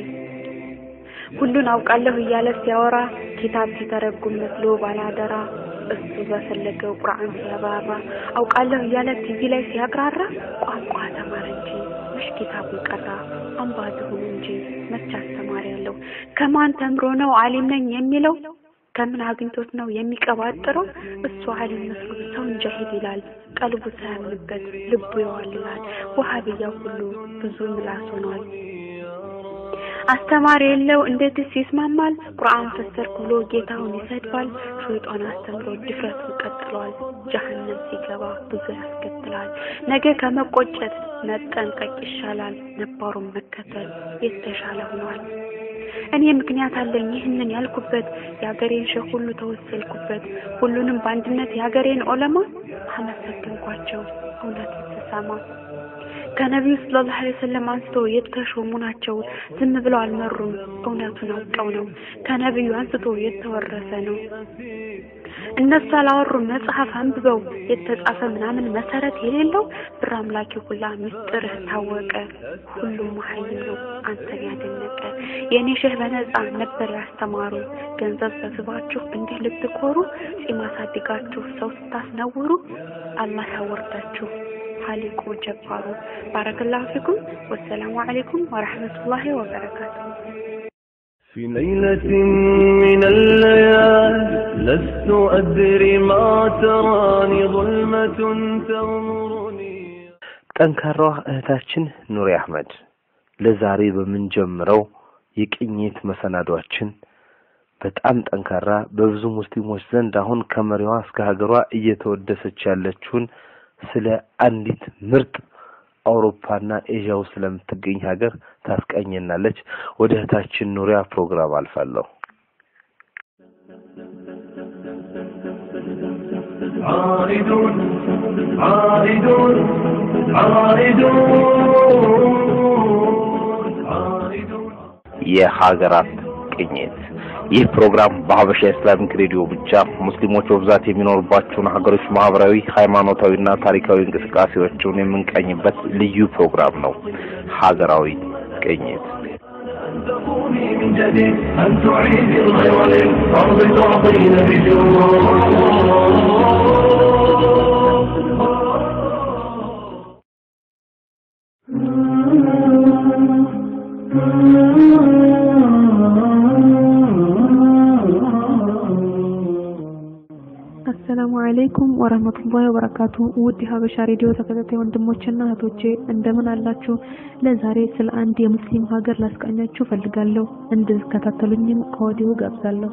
Speaker 5: ሁሉን አውቃለሁ እያለ ሲያወራ ኪታብ ሲተረጉም መስሎ ባላደራ እሱ በፈለገው ቁርአን ሲያባራ አውቃለሁ እያለ ቲቪ ላይ ሲያቅራራ ቋንቋ ተማረ እንጂ ምሽ ኪታቡ ቀራ አንባቢ ሆኖ እንጂ መቻ አስተማሪ ያለው ከማን ተምሮ ነው ዓሊም ነኝ የሚለው ከምን አግኝቶት ነው የሚቀባጥረው እሱ ዓሊም መስሎ ሰው ጃሂል ይላል ቀልቡ ሳያምንበት ልቡ ይዋልላል ወሃቢያው ሁሉ ብዙ ምላስ ሆኗል አስተማሪ የለው እንዴትስ ይስማማል ቁርአን ፈሰርኩ ብሎ ጌታውን ይሰድባል ሸይጣን አስተምሮ ድፍረቱ ቀጥሏል ጀሃነም ሲገባ ብዙ ያስከትላል ነገ ከመቆጨት መጠንቀቅ ይሻላል ነባሩን መከተል የተሻለ ሆኗል እኔ ምክንያት አለኝ ይህንን ያልኩበት ያገሬን ሸህ ሁሉ ተወሰልኩበት ሁሉንም በአንድነት ያገሬን ዑለማ አመሰግንኳቸው እውነት ተሰማ ከነብዩ ሰለላሁ ዐለይሂ ወሰለም አንስቶ የተሾሙ ናቸው ዝም ብለው አልመሩም እውነቱን አውቀው ነው ከነብዩ አንስቶ የተወረሰ ነው እነሱ አላወሩም መጽሐፍ አንብበው የተጻፈ ምናምን መሰረት የሌለው ብር አምላኪ ሁላ ምስጢር ታወቀ ሁሉም መሐይም ነው አንተን ያደነቀ የኔ ሸህ በነጻ ነበር ያስተማሩ ገንዘብ ሰብስባችሁ እንዲህ ልትኮሩ ጺም አሳድጋችሁ ሰው ስታስነውሩ አላህ ያወርዳችሁ خالق جبار بارك الله فيكم والسلام عليكم ورحمة الله وبركاته
Speaker 9: في ليلة من الليالي لست أدري ما تراني ظلمة تغمرني
Speaker 4: ጠንካራዋ እህታችን ኑሪ አህመድ ለዛሬ በመንጀምረው የቅኝት መሰናዷችን በጣም ጠንካራ በብዙ ሙስሊሞች ዘንድ አሁን ከመሪዋ እስከ ሀገሯ እየተወደሰች ያለችውን ስለ አንዲት ምርጥ አውሮፓና ኤዥያ ውስጥ ስለምትገኝ ሀገር ታስቀኝናለች ወደ እህታችን ኑሪያ ፕሮግራም አልፋለሁ
Speaker 9: عائدون عائدون عائدون عائدون
Speaker 4: የሀገራት ቅኝት ይህ ፕሮግራም በሀበሻ ኢስላሚክ ሬዲዮ ብቻ ሙስሊሞች በብዛት የሚኖርባቸውን ሀገሮች ማህበራዊ ሃይማኖታዊና ታሪካዊ እንቅስቃሴዎችን የምንቀኝበት ልዩ ፕሮግራም ነው ሀገራዊ ቅኝት
Speaker 9: من جديد أن تعيد الخير للأرض تعطينا
Speaker 10: السلام عليكم ورحمة الله وبركاته ودي ሀበሻ ሬዲዮ ተከታታይ ወንድሞችና እህቶቼ እንደምን አላችሁ ለዛሬ ስለ አንድ የሙስሊም ሀገር ላስቃኛችሁ ፈልጋለሁ እንድትከታተሉኝም ከወዲሁ ጋብዛለሁ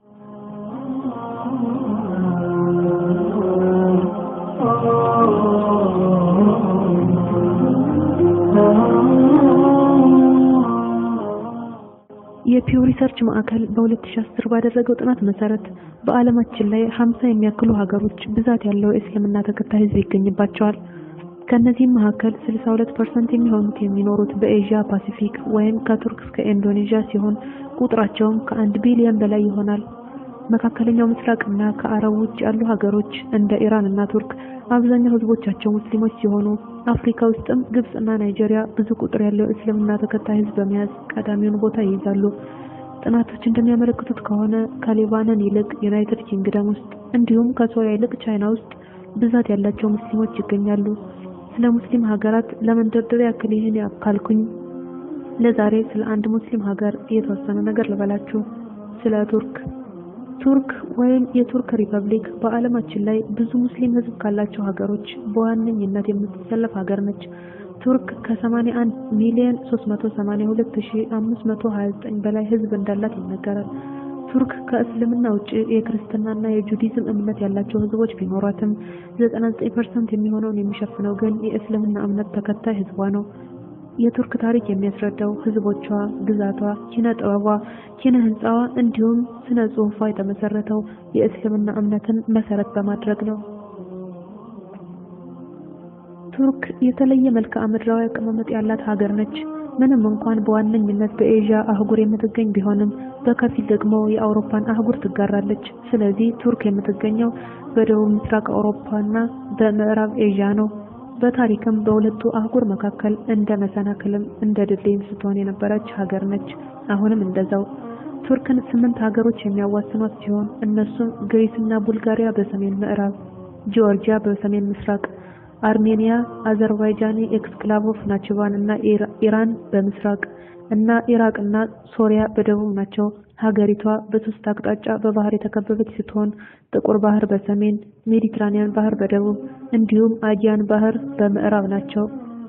Speaker 10: የፒው ሪሰርች ማዕከል በ2010 ባደረገው ጥናት መሰረት በአለማችን ላይ ሀምሳ የሚያክሉ ሀገሮች ብዛት ያለው እስልምና ተከታይ ህዝብ ይገኝባቸዋል ከነዚህ መካከል ስልሳ ሁለት ፐርሰንት የሚሆኑት የሚኖሩት በኤዥያ ፓሲፊክ ወይም ከቱርክ እስከ ኢንዶኔዥያ ሲሆን ቁጥራቸውም ከአንድ ቢሊዮን በላይ ይሆናል መካከለኛው ምስራቅና ከአረብ ውጭ ያሉ ሀገሮች እንደ ኢራን እና ቱርክ አብዛኛው ህዝቦቻቸው ሙስሊሞች ሲሆኑ አፍሪካ ውስጥም ግብጽና ናይጄሪያ ብዙ ቁጥር ያለው እስልምና ተከታይ ህዝብ በመያዝ ቀዳሚውን ቦታ ይይዛሉ ጥናቶች እንደሚያመለክቱት ከሆነ ከሊባኖን ይልቅ ዩናይትድ ኪንግደም ውስጥ እንዲሁም ከሶሪያ ይልቅ ቻይና ውስጥ ብዛት ያላቸው ሙስሊሞች ይገኛሉ ስለ ሙስሊም ሀገራት ለመንደርደሪያ ያክል ይህን ያካልኩኝ ለዛሬ ስለ አንድ ሙስሊም ሀገር የተወሰነ ነገር ልበላችሁ ስለ ቱርክ ቱርክ ወይም የቱርክ ሪፐብሊክ በአለማችን ላይ ብዙ ሙስሊም ህዝብ ካላቸው ሀገሮች በዋነኝነት የምትሰለፍ ሀገር ነች ቱርክ ከ81 ሚሊዮን ሶስት መቶ ሰማንያ ሁለት ሺህ አምስት መቶ ሀያ ዘጠኝ በላይ ህዝብ እንዳላት ይነገራል ቱርክ ከእስልምና ውጪ የክርስትናና የጁዲዝም እምነት ያላቸው ህዝቦች ቢኖራትም ዘጠና ዘጠኝ ፐርሰንት የሚሆነውን የሚሸፍነው ግን የእስልምና እምነት ተከታይ ህዝቧ ነው የቱርክ ታሪክ የሚያስረዳው ህዝቦቿ ግዛቷ ኪነ ጥበቧ ኪነ ህንጻዋ እንዲሁም ስነ ጽሁፏ የተመሰረተው የእስልምና እምነትን መሰረት በማድረግ ነው ቱርክ የተለየ መልክዓ ምድራዊ አቀማመጥ ያላት ሀገር ነች ምንም እንኳን በዋነኝነት በኤዥያ አህጉር የምትገኝ ቢሆንም በከፊል ደግሞ የአውሮፓን አህጉር ትጋራለች ስለዚህ ቱርክ የምትገኘው በደቡብ ምስራቅ አውሮፓና በምዕራብ ኤዥያ ነው በታሪክም በሁለቱ አህጉር መካከል እንደ መሰናክልም እንደ ድልድይም ስትሆን የነበረች ሀገር ነች። አሁንም እንደዛው ቱርክን ስምንት ሀገሮች የሚያዋስኗት ሲሆን እነሱም ግሪስና ቡልጋሪያ በሰሜን ምዕራብ፣ ጆርጂያ በሰሜን ምስራቅ፣ አርሜኒያ፣ አዘርባይጃን፣ ኤክስክላቮቭ ናችቫን እና ኢራን በምስራቅ እና ኢራቅና ሶሪያ በደቡብ ናቸው። ሀገሪቷ በሶስት አቅጣጫ በባህር የተከበበች ስትሆን ጥቁር ባህር በሰሜን፣ ሜዲትራኒያን ባህር በደቡብ እንዲሁም አጂያን ባህር በምዕራብ ናቸው።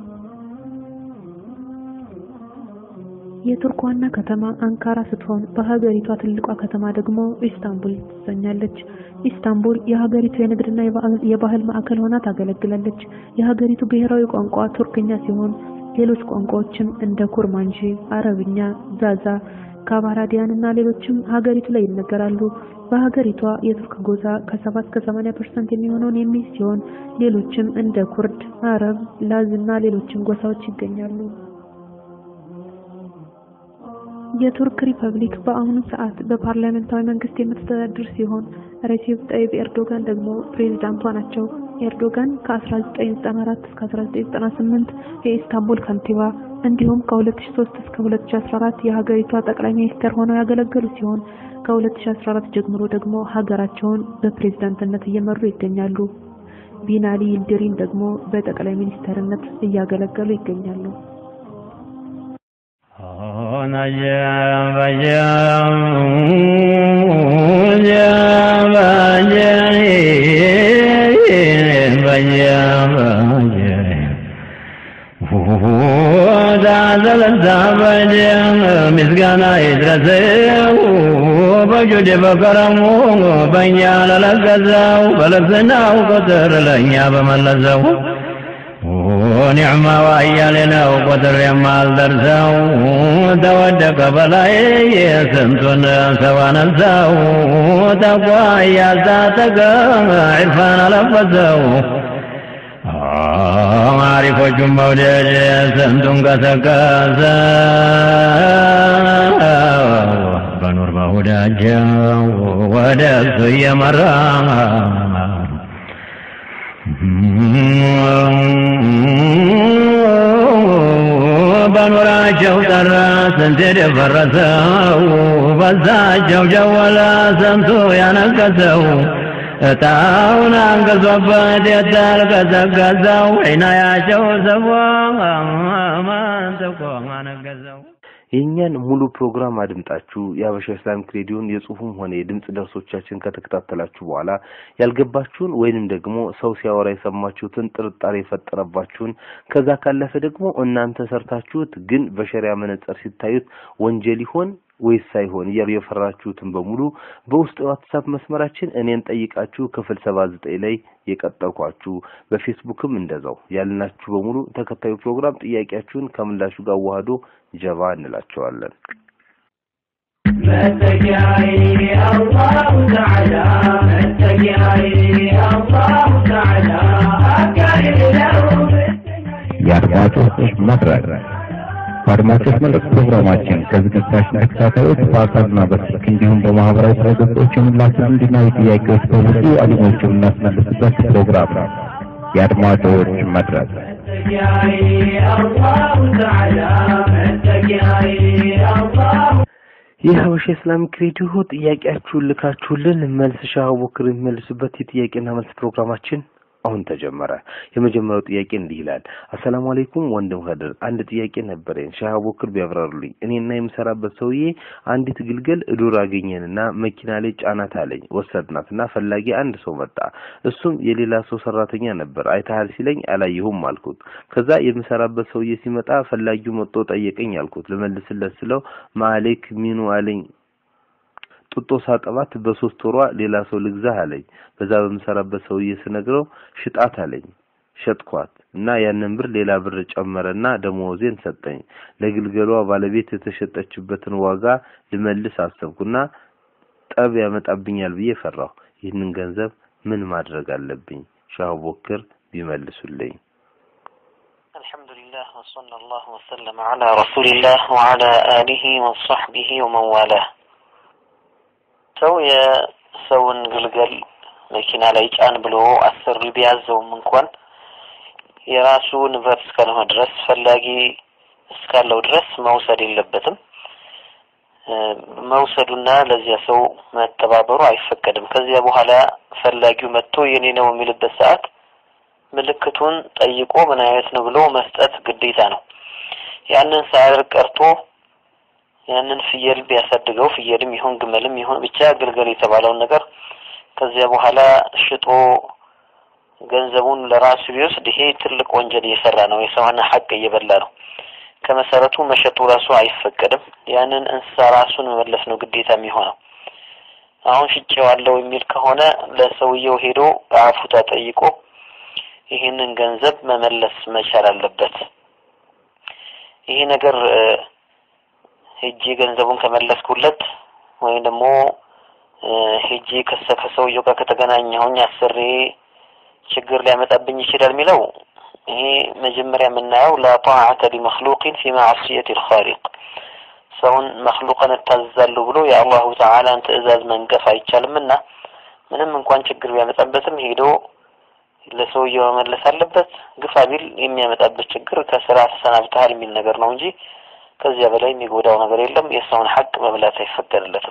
Speaker 10: የቱርክ ዋና ከተማ አንካራ ስትሆን በሀገሪቷ ትልቋ ከተማ ደግሞ ኢስታንቡል ትሰኛለች። ኢስታንቡል የሀገሪቱ የንግድና የባህል ማዕከል ሆና ታገለግላለች። የሀገሪቱ ብሔራዊ ቋንቋ ቱርክኛ ሲሆን ሌሎች ቋንቋዎችም እንደ ኩርማንጂ፣ አረብኛ፣ ዛዛ፣ ካባራዲያን እና ሌሎችም ሀገሪቱ ላይ ይነገራሉ። በሀገሪቷ የቱርክ ጎሳ ከሰባ እስከ ሰማንያ ፐርሰንት የሚሆነውን የሚይዝ ሲሆን ሌሎችም እንደ ኩርድ፣ አረብ፣ ላዝ እና ሌሎችም ጎሳዎች ይገኛሉ። የቱርክ ሪፐብሊክ በአሁኑ ሰዓት በፓርላሜንታዊ መንግስት የምትተዳደር ሲሆን ሬሲፕ ጣይብ ኤርዶጋን ደግሞ ፕሬዝዳንቷ ናቸው። ኤርዶጋን ከ1994 እስከ አስራ ዘጠኝ ዘጠና ስምንት የኢስታንቡል ከንቲባ እንዲሁም ከ2003 እስከ ሁለት ሺህ አስራ አራት የሀገሪቷ ጠቅላይ ሚኒስትር ሆነው ያገለገሉ ሲሆን ከ2014 ጀምሮ ደግሞ ሀገራቸውን በፕሬዝዳንትነት እየመሩ ይገኛሉ። ቢናሊ ይልዲሪም ደግሞ በጠቅላይ ሚኒስትርነት እያገለገሉ ይገኛሉ።
Speaker 6: ምስጋና ይድረሰው በጁድ በከረሙ በእኛ ለለገሰው በልብስናው ቁጥር ለእኛ በመለሰው ኒዕማ ዋያሌ ነው ቁጥር የማልደርሰው ተወደቀ በላይ ስንቱን ሰው አነሳው ተቋ እያስታጠቀ ዒርፋን አለበሰው አሪፎቹን መውደድ ስንቱን ቀሰቀሰ በኑር በሁዳቸው ወደ እሱ እየመራ በኑራቸው ጠራ ስንት የደፈረሰው በዛቸው ጀወለ ስንቱ ያነገሰው እጣውን አንገዞበት የተልቀሰቀሰው ዒናያቸው ሰቦ ማንተቆ አነገዘው።
Speaker 4: የኛን ሙሉ ፕሮግራም አድምጣችሁ የሀበሻ ኢስላሚክ ሬዲዮን የጽሁፍም ሆነ የድምጽ ደርሶቻችን ከተከታተላችሁ በኋላ ያልገባችሁን ወይንም ደግሞ ሰው ሲያወራ የሰማችሁትን ጥርጣሬ የፈጠረባችሁን ከዛ ካለፈ ደግሞ እናንተ ሰርታችሁት ግን በሸሪዓ መነጽር ሲታዩት ወንጀል ይሆን ወይስ ሳይሆን የፈራችሁትን በሙሉ በውስጥ ዋትስአፕ መስመራችን እኔን ጠይቃችሁ ክፍል ሰባ ዘጠኝ ላይ የቀጠርኳችሁ በፌስቡክም እንደዛው ያልናችሁ በሙሉ ተከታዩ ፕሮግራም ጥያቄያችሁን ከምላሹ ጋር ዋህዶ ጀባ እንላችኋለን።
Speaker 9: መተኪያይ አላሁ ተዓላ መተኪያይ አላሁ ተዓላ አካሪለው
Speaker 7: የአድማጮች መድረክ አድማጮች መልእክት ፕሮግራማችን ከዝግጅታችን ተከታታዮች በአካልና በስልክ እንዲሁም በማህበራዊ ድረገጾች ምላሽ እንዲና ጥያቄዎች በብዙ አሊሞችን እናስመልስበት ፕሮግራም ነው። የአድማጮች መድረክ
Speaker 4: የሀበሻ ኢስላሚክ ሬዲዮ ጥያቄያችሁን ልካችሁልን መልስ ሻህ አቡበክር የሚመልስበት የጥያቄና መልስ ፕሮግራማችን አሁን ተጀመረ። የመጀመሪያው ጥያቄ እንዲህ ይላል። አሰላሙ አለይኩም ወንድም ኸድር፣ አንድ ጥያቄ ነበረኝ ሻህ አቡበክር ቢያብራሩልኝ። እኔና የምሰራበት ሰውዬ አንዲት ግልገል ዱር አገኘንና መኪና ላይ ጫናት አለኝ። ወሰድናትና ፈላጊ አንድ ሰው መጣ። እሱም የሌላ ሰው ሰራተኛ ነበር። አይተሃል ሲለኝ አላየሁም አልኩት። ከዛ የምሰራበት ሰውዬ ሲመጣ ፈላጊው መጥቶ ጠየቀኝ አልኩት። ለመልስለት ስለው ማለክ ሚኑ አለኝ። ጡጦ ሳጠባት በሶስት ወሯ ሌላ ሰው ልግዛህ አለኝ። በዛ በመሰራበት ሰውዬ ስነግረው ሽጣት አለኝ። ሸጥኳት እና ያንን ብር ሌላ ብር ጨመረና ደሞዜን ሰጠኝ። ለግልገሏ ባለቤት የተሸጠችበትን ዋጋ ልመልስ አሰብኩና ጠብ ያመጣብኛል ብዬ ፈራሁ። ይህንን ገንዘብ ምን ማድረግ አለብኝ? ሻህ አቡበክር ቢመልሱልኝ።
Speaker 11: አልহামዱሊላህ ወሰለላሁ ወሰለም ዐላ ረሱሊላህ ወዐላ አሊሂ ወሰህቢሂ ወመን ዋላህ። ሰው የሰውን ግልገል መኪና ላይ ጫን ብሎ አሰሪ ቢያዘውም እንኳን የራሱ ንብረት እስከሆነ ድረስ ፈላጊ እስካለው ድረስ መውሰድ የለበትም። መውሰዱና ለዚያ ሰው መተባበሩ አይፈቀድም። ከዚያ በኋላ ፈላጊው መጥቶ የኔ ነው የሚልበት ሰዓት ምልክቱን ጠይቆ ምን አይነት ነው ብሎ መስጠት ግዴታ ነው። ያንን ሳያደርግ ቀርቶ ያንን ፍየል ቢያሳድገው ፍየልም ይሁን ግመልም ይሁን ብቻ ግልገል የተባለውን ነገር ከዚያ በኋላ ሽጦ ገንዘቡን ለራሱ ቢወስድ ይሄ ትልቅ ወንጀል እየሰራ ነው። የሰውን ሐቅ እየበላ ነው። ከመሰረቱ መሸጡ ራሱ አይፈቀድም። ያንን እንስሳ ራሱን መመለስ ነው ግዴታ የሚሆነው። አሁን ሽጬዋለሁ የሚል ከሆነ ለሰውየው ሄዶ አፉታ ጠይቆ ይሄንን ገንዘብ መመለስ መቻል አለበት። ይሄ ነገር ሄጄ ገንዘቡን ከመለስኩለት ወይ ደግሞ ሄጄ ከሰከሰውየው ጋር ከተገናኘሁኝ አስሬ ችግር ሊያመጣብኝ ይችላል የሚለው ይሄ መጀመሪያ የምናየው لا طاعة لمخلوق في معصية الخالق ሰውን መخلوقን ተታዘዛሉ ብሎ የአላሁ ተዓላን ትእዛዝ መንቀፍ አይቻልምና ምንም እንኳን ችግር ቢያመጣበትም ሄዶ ለሰውየው መመለስ አለበት። ግፋ ቢል የሚያመጣበት ችግር ከስራ ተሰናብተሃል የሚል ነገር ነው እንጂ ከዚያ በላይ የሚጎዳው ነገር የለም። የሰውን ሐቅ መብላት አይፈቀድለትም።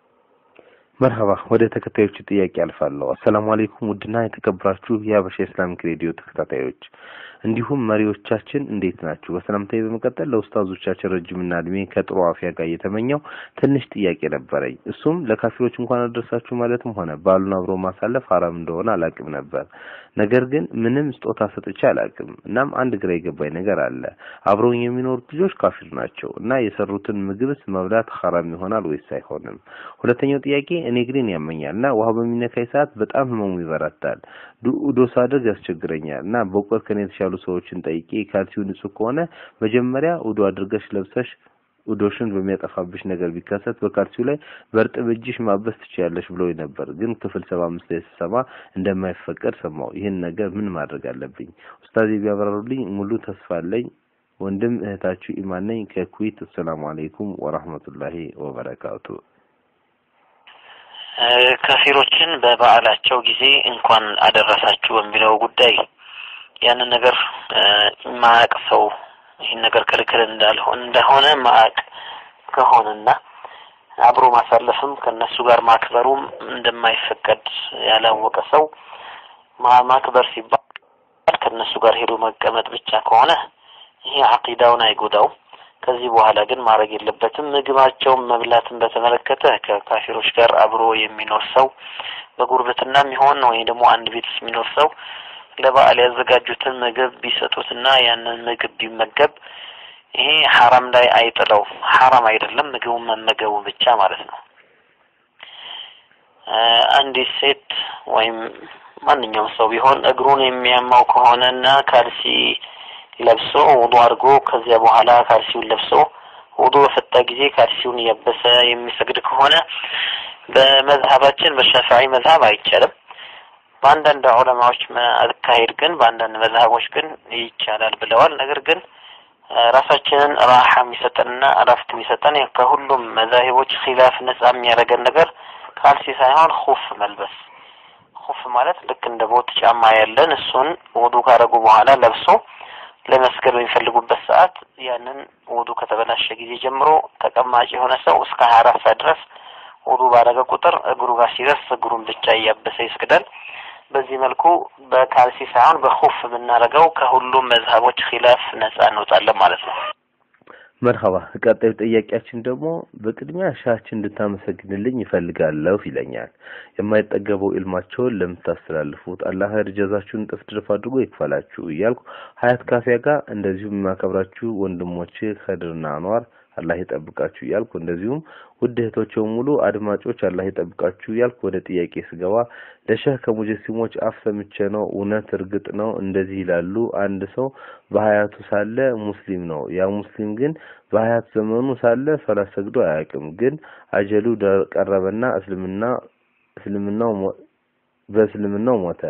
Speaker 4: مرحبا ወደ ተከታዮቹ ጥያቄ አልፋለሁ። አሰላሙ አለይኩም ውድና የተከበራችሁ የሀበሻ ኢስላሚክ ሬዲዮ ተከታታዮች እንዲሁም መሪዎቻችን እንዴት ናችሁ? በሰላምታዬ በመቀጠል ለኡስታዞቻችን ረጅምና እድሜ ከጥሩ አፍያ ጋር የተመኘው ትንሽ ጥያቄ ነበረኝ። እሱም ለካፊሮች እንኳን አደረሳችሁ ማለትም ሆነ ባሉን አብሮ ማሳለፍ حرام እንደሆነ አላቅም ነበር። ነገር ግን ምንም ስጦታ ሰጥቼ አላቅም። እናም አንድ ግራ የገባኝ ነገር አለ። አብረው የሚኖሩት ልጆች ካፊር ናቸው እና የሰሩትን ምግብስ መብላት حرام ይሆናል ወይስ አይሆንም? ሁለተኛው ጥያቄ እኔ ግሪን ያመኛልና ውሃ በሚነካይ ሰዓት በጣም ህመሙ ይበረታል። ዱዶ ሳደርግ ያስቸግረኛል እና በቆር ከኔ የተሻሉ ሰዎችን ጠይቄ ካልሲው ንጹህ ከሆነ መጀመሪያ ውዱ አድርገሽ ለብሰሽ ውዶሽን በሚያጠፋብሽ ነገር ቢከሰት በካልሲው ላይ በርጥብ እጅሽ ማበስ ትችያለሽ ብሎኝ ነበር። ግን ክፍል ሰባ አምስት ላይ ተሰማ እንደማይፈቀድ ሰማው። ይሄን ነገር ምን ማድረግ አለብኝ? ኡስታዝ ቢያብራሩልኝ ሙሉ ተስፋ አለኝ። ወንድም እህታችሁ ኢማን ነኝ ከኩዌት። ሰላም አለይኩም ወራህመቱላሂ ወበረካቱ።
Speaker 11: ካፊሮችን በበዓላቸው ጊዜ እንኳን አደረሳችሁ በሚለው ጉዳይ ያንን ነገር ማቅ ሰው ይሄን ነገር ክልክል እንዳልሆነ እንደሆነ ማቅ ከሆነና አብሮ ማሳለፍም ከነሱ ጋር ማክበሩም እንደማይፈቀድ ያላወቀ ሰው ማክበር ሲባል ከነሱ ጋር ሄዶ መቀመጥ ብቻ ከሆነ ይሄ አቂዳውን አይጎዳው። ከዚህ በኋላ ግን ማድረግ የለበትም። ምግባቸው መብላትን በተመለከተ ከካፊሮች ጋር አብሮ የሚኖር ሰው በጉርብትናም ይሆን ነው ወይ ደግሞ አንድ ቤት የሚኖር ሰው ለበዓል ያዘጋጁትን ምግብ ቢሰጡትና ያንን ምግብ ቢመገብ ይሄ حرام ላይ አይጥለው። حرام አይደለም ምግቡን መመገቡ ብቻ ማለት ነው። አንድ ሴት ወይም ማንኛውም ሰው ቢሆን እግሩን የሚያማው ከሆነና ካልሲ ለብሶ ውዱ አድርጎ ከዚያ በኋላ ካልሲውን ለብሶ ውዱ በፈታ ጊዜ ካልሲውን ያበሰ የሚሰግድ ከሆነ በመዝሐባችን በሻፊዒ መዝሐብ አይቻልም። በአንዳንድ ዑለማዎች አካሄድ ግን በአንዳንድ መዝሐቦች ግን ይቻላል ብለዋል። ነገር ግን ራሳችንን ራሓ የሚሰጠንና እረፍት የሚሰጠን ከሁሉም መዛሂቦች ኺላፍ ነፃ የሚያደርገን ነገር ካልሲ ሳይሆን ኹፍ መልበስ። ኹፍ ማለት ልክ እንደ ቦት ጫማ ያለን እሱን ውዱ ካረጉ በኋላ ለብሶ ለመስገድ የሚፈልጉበት ሰዓት ያንን ውዱ ከተበላሸ ጊዜ ጀምሮ ተቀማጭ የሆነ ሰው እስከ ሀያ አራት ሰዓት ድረስ ውዱ ባረገ ቁጥር እግሩ ጋር ሲደርስ እግሩን ብቻ ያበሰ ይስግዳል። በዚህ መልኩ በካልሲ ሳይሆን በኹፍ የምናደርገው ከሁሉም መዝሐቦች ኺላፍ ነፃ እንወጣለን ማለት ነው።
Speaker 4: መርሐባ። ቀጣዩ ጥያቄያችን ደግሞ በቅድሚያ ሻችን እንድታመሰግንልኝ ይፈልጋለሁ ይለኛል። የማይጠገበው ኢልማቸውን ለምታስተላልፉት አላህ ርጀዛችሁን ጥፍጥፍ አድርጎ ይክፈላችሁ እያልኩ ሀያት ካፊያ ጋር እንደዚሁም ማከብራችሁ ወንድሞቼ ኸድርና አንዋር አላህ ይጠብቃችሁ እያልኩ እንደዚሁም ውድ እህቶቼው ሙሉ አድማጮች አላህ ይጠብቃችሁ እያልኩ ወደ ጥያቄ ስገባ ለሸህ ከሙጀሲሞች አፍ ሰምቼ ነው እውነት እርግጥ ነው እንደዚህ ይላሉ። አንድ ሰው በሀያቱ ሳለ ሙስሊም ነው። ያ ሙስሊም ግን በሀያት ዘመኑ ሳለ ሶላት ሰግዶ አያውቅም። ግን አጀሉ ቀረበና እስልምና እስልምናው በእስልምናው ሞተ።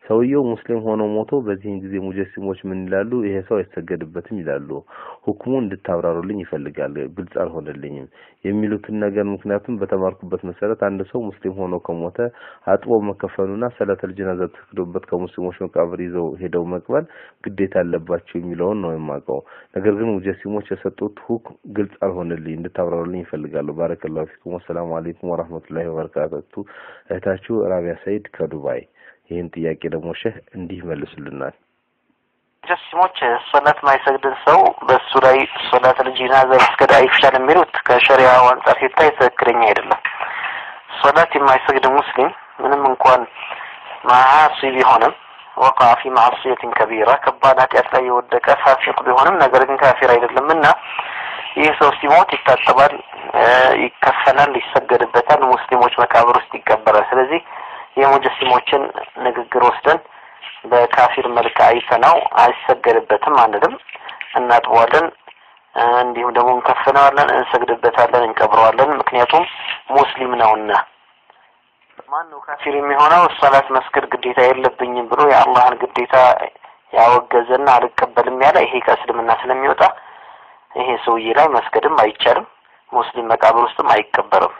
Speaker 4: ሰውየው ሙስሊም ሆኖ ሞቶ በዚህን ጊዜ ሙጀሲሞች ምን ይላሉ? ይሄ ሰው አይሰገድበትም ይላሉ። ሁክሙ እንድታብራሩልኝ ይፈልጋል፣ ግልጽ አልሆነልኝም የሚሉትን ነገር። ምክንያቱም በተማርኩበት መሰረት አንድ ሰው ሙስሊም ሆኖ ከሞተ አጥቦ መከፈኑና ሰላተል ጀናዛ ተክዶበት ከሙስሊሞች መቃብር ይዘው ሄደው መቅበል ግዴታ አለባቸው የሚለውን ነው የማውቀው። ነገር ግን ሙጀሲሞች የሰጡት ሁክም ግልጽ አልሆነልኝ፣ እንድታብራሩልኝ ይፈልጋል። ባረከላሁ ፊኩም። ወሰላሙ አለይኩም ወራህመቱላሂ ወበረካቱ። እህታችሁ ራቢያ ሰይድ ከዱባይ። ይህን ጥያቄ ደግሞ ሸህ እንዲህ መልሱልናል።
Speaker 11: ሙጀሲሞች ሶላት ማይሰግድን ሰው በሱ ላይ ሶላተል ጀናዛ መስገድ አይቻልም የሚሉት ከሸሪዓው አንጻር ሲታይ ትክክለኛ አይደለም። ሶላት የማይሰግድ ሙስሊም ምንም እንኳን ማዓሲ ቢሆንም ወቃ ፊ ማዕሲየቲን ከቢራ ከባድ ኃጢአት ላይ የወደቀ ፋሲቅ ቢሆንም ነገር ግን ካፊር አይደለምና ይህ ሰው ሲሞት ይታጠባል፣ ይከፈናል፣ ይሰገድበታል፣ ሙስሊሞች መቃብር ውስጥ ይቀበራል። ስለዚህ የሙጀሲሞችን ንግግር ወስደን በካፊር መልክ አይተናው አይሰገድበትም አንልም፣ እናጥበዋለን፣ እንዲሁም ደግሞ እንከፈናለን፣ እንሰግድበታለን፣ እንቀብረዋለን። ምክንያቱም ሙስሊም ነውና። ማን ነው ካፊር የሚሆነው? ሶላት መስገድ ግዴታ የለብኝም ብሎ የአላህን ግዴታ ያወገዘና አልቀበልም ያለ ይሄ ከእስልምና ስለሚወጣ ይሄ ሰውዬ ላይ መስገድም አይቻልም፣ ሙስሊም መቃብር ውስጥም አይቀበርም።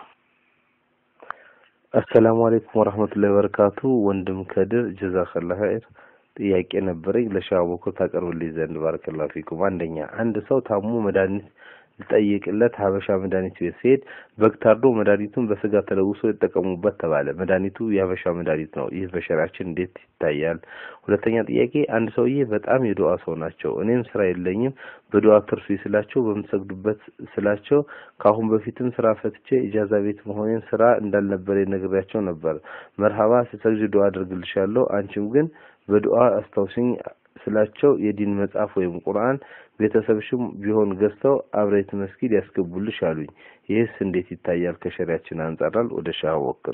Speaker 4: አሰላሙ አለይኩም ወራህመቱላሂ ወበረካቱ። ወንድም ከድር ጀዛከላሁ ኸይር። ጥያቄ ነበረኝ ለሻቦኮ ታቀርብልኝ ዘንድ። ባረከላሁ ፊኩም። አንደኛ አንድ ሰው ታሙ መድኃኒት ልጠይቅለት ሀበሻ መድኃኒት ቤት ሲሄድ በግ ታርዶ መድኃኒቱን በስጋ ተለውሶ ይጠቀሙበት ተባለ። መድኃኒቱ የሀበሻ መድኃኒት ነው። ይህ በሸሪዓችን እንዴት ይታያል? ሁለተኛ ጥያቄ አንድ ሰውዬ በጣም የዱዓ ሰው ናቸው። እኔም ስራ የለኝም በዱዓ ትርሱ ስላቸው በመሰግዱበት ስላቸው ካሁን በፊትም ስራ ፈትቼ ኢጃዛ ቤት መሆኔን ስራ እንዳልነበረ ነግሬያቸው ነበር። መርሃባ ስሰግድ ዱዓ አድርግልሻለሁ፣ አንቺም ግን በዱዓ አስታውሽኝ ስላቸው የዲን መጽሐፍ ወይም ቁርአን ቤተሰብሽም ቢሆን ገዝተው አብሬት መስጊድ ያስገቡልሽ አሉኝ። ይህስ እንዴት ይታያል ከሸሪዓችን አንጻር? ወደ ሻህ ወክር።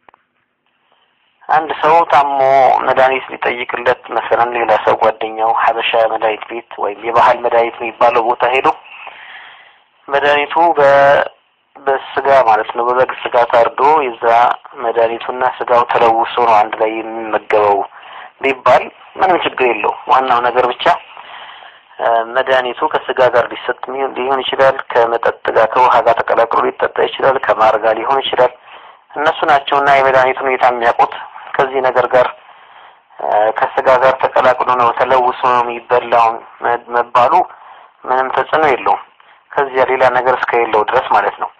Speaker 11: አንድ ሰው ታሞ መድኃኒት ሊጠይቅለት መሰለን ሌላ ሰው ጓደኛው ሀበሻ መድኃኒት ቤት ወይም የባህል መድኃኒት የሚባለው ቦታ ሄዶ መድኃኒቱ በ በስጋ ማለት ነው በበግ ስጋ ታርዶ የዛ መድኃኒቱና ስጋው ተለውሶ ነው አንድ ላይ የሚመገበው ቢባል ምንም ችግር የለው። ዋናው ነገር ብቻ መድኃኒቱ ከስጋ ጋር ሊሰጥ ሊሆን ይችላል፣ ከመጠጥ ጋር ከውሃ ጋር ተቀላቅሎ ሊጠጣ ይችላል፣ ከማር ጋር ሊሆን ይችላል። እነሱ ናቸውና የመድኃኒቱን ሁኔታ የሚያውቁት። ከዚህ ነገር ጋር ከስጋ ጋር ተቀላቅሎ ነው ተለውሶ ነው የሚበላው መባሉ ምንም ተጽዕኖ የለውም፣ ከዚያ ሌላ ነገር እስከሌለው ድረስ ማለት ነው።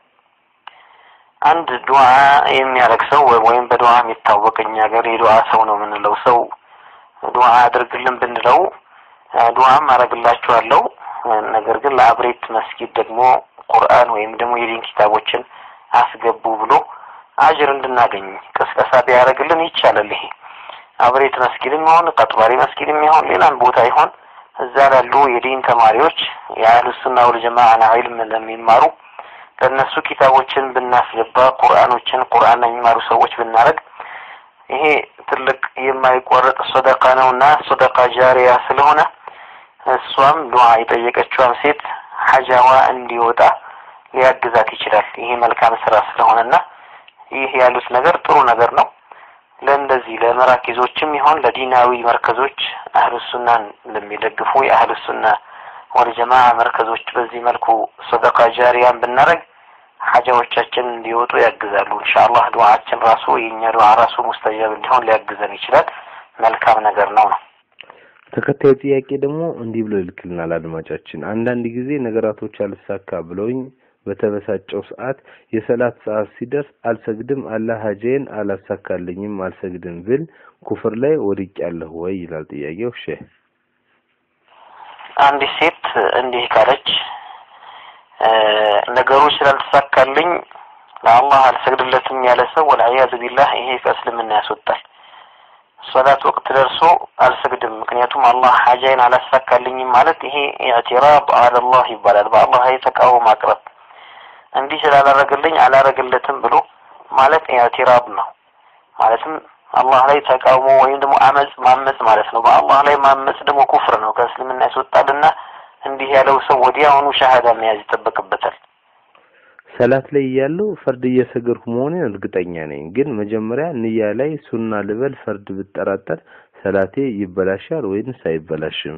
Speaker 11: አንድ ዱዓ የሚያደርግ ሰው ወይም በዱዓ የሚታወቀኝ ሀገር የዱዓ ሰው ነው የምንለው ሰው ዱዓ አድርግልን ብንለው ዱዓም አረግላችኋለሁ፣ ነገር ግን ለአብሬት መስጊድ ደግሞ ቁርአን ወይም ደግሞ የዲን ኪታቦችን አስገቡ ብሎ አጅር እንድናገኝ ቅስቀሳ ቢያደርግልን ይቻላል። ይሄ አብሬት መስጊድም ይሁን ቀጥባሪ መስጊድም ይሁን ሌላም ቦታ ይሁን እዛ ላሉ የዲን ተማሪዎች የአህሉ ሱና ወል ጀማዓ ዒልም ለሚማሩ ከነሱ ኪታቦችን ብናስገባ ቁርአኖችን ቁርአን የሚማሩ ሰዎች ብናረግ ይሄ ትልቅ የማይቆረጥ ሰደቃ ነውና ሰደቃ ጃሪያ ስለሆነ እሷም ዱዓ የጠየቀችዋን ሴት ሐጃዋ እንዲወጣ ሊያግዛት ይችላል። ይሄ መልካም ስራ ስለሆነና ይሄ ያሉት ነገር ጥሩ ነገር ነው። ለእንደዚህ ለመራኪዞችም ይሁን ለዲናዊ መርከዞች አህሉ ሱናን ለሚደግፉ የአህሉ ሱና ወል ጀማዓ መርከዞች በዚህ መልኩ ሰደቃ ጃሪያን ብናረግ ሐጃዎቻችን እንዲወጡ ያግዛሉ። ኢንሻአላህ ዱዓችን ራሱ የኛ ዱዓ ራሱ ሙስተጃብ እንዲሆን ሊያግዘን ይችላል። መልካም ነገር ነው ነው።
Speaker 4: ተከታዩ ጥያቄ ደግሞ እንዲህ ብሎ ይልክልናል አድማጫችን። አንዳንድ ጊዜ ነገራቶች አልሳካ ብለውኝ በተበሳጨው ሰዓት የሰላት ሰዓት ሲደርስ አልሰግድም፣ አላህ ሀጄን አላሳካልኝም አልሰግድም ብል ኩፍር ላይ ወድቄያለሁ ወይ ይላል ጥያቄው። ሼህ
Speaker 11: አንዲት ሴት እንዲህ ካለች ነገሮች ስላልተሳካልኝ ለአላህ አልሰግድለትም ያለ ሰው ወልዓያዙ ቢላህ ይሄ ከእስልምና ያስወጣል። ሶላት ወቅት ደርሶ አልሰግድም ምክንያቱም አላህ ሀጃይን አላሳካልኝም ማለት ይሄ ኢዕቲራብ አለላህ ይባላል። በአላህ ላይ ተቃውሞ ማቅረብ። እንዲህ ስላላረገልኝ አላረገለትም ብሎ ማለት ኢዕቲራብ ነው። ማለትም አላህ ላይ ተቃውሞ ወይም ደግሞ አመጽ ማመጽ ማለት ነው። በአላህ ላይ ማመጽ ደግሞ ኩፍር ነው፣ ከእስልምና ያስወጣልና እንዲህ ያለው ሰው ወዲያውኑ ሸሃዳ መያዝ ይጠበቅበታል።
Speaker 4: ሰላት ላይ ያለው ፈርድ እየሰገድኩ መሆኔን እርግጠኛ ነኝ ግን መጀመሪያ ንያ ላይ ሱና ልበል ፈርድ ብጠራጠር ሰላቴ ይበላሻል ወይንስ አይበላሽም?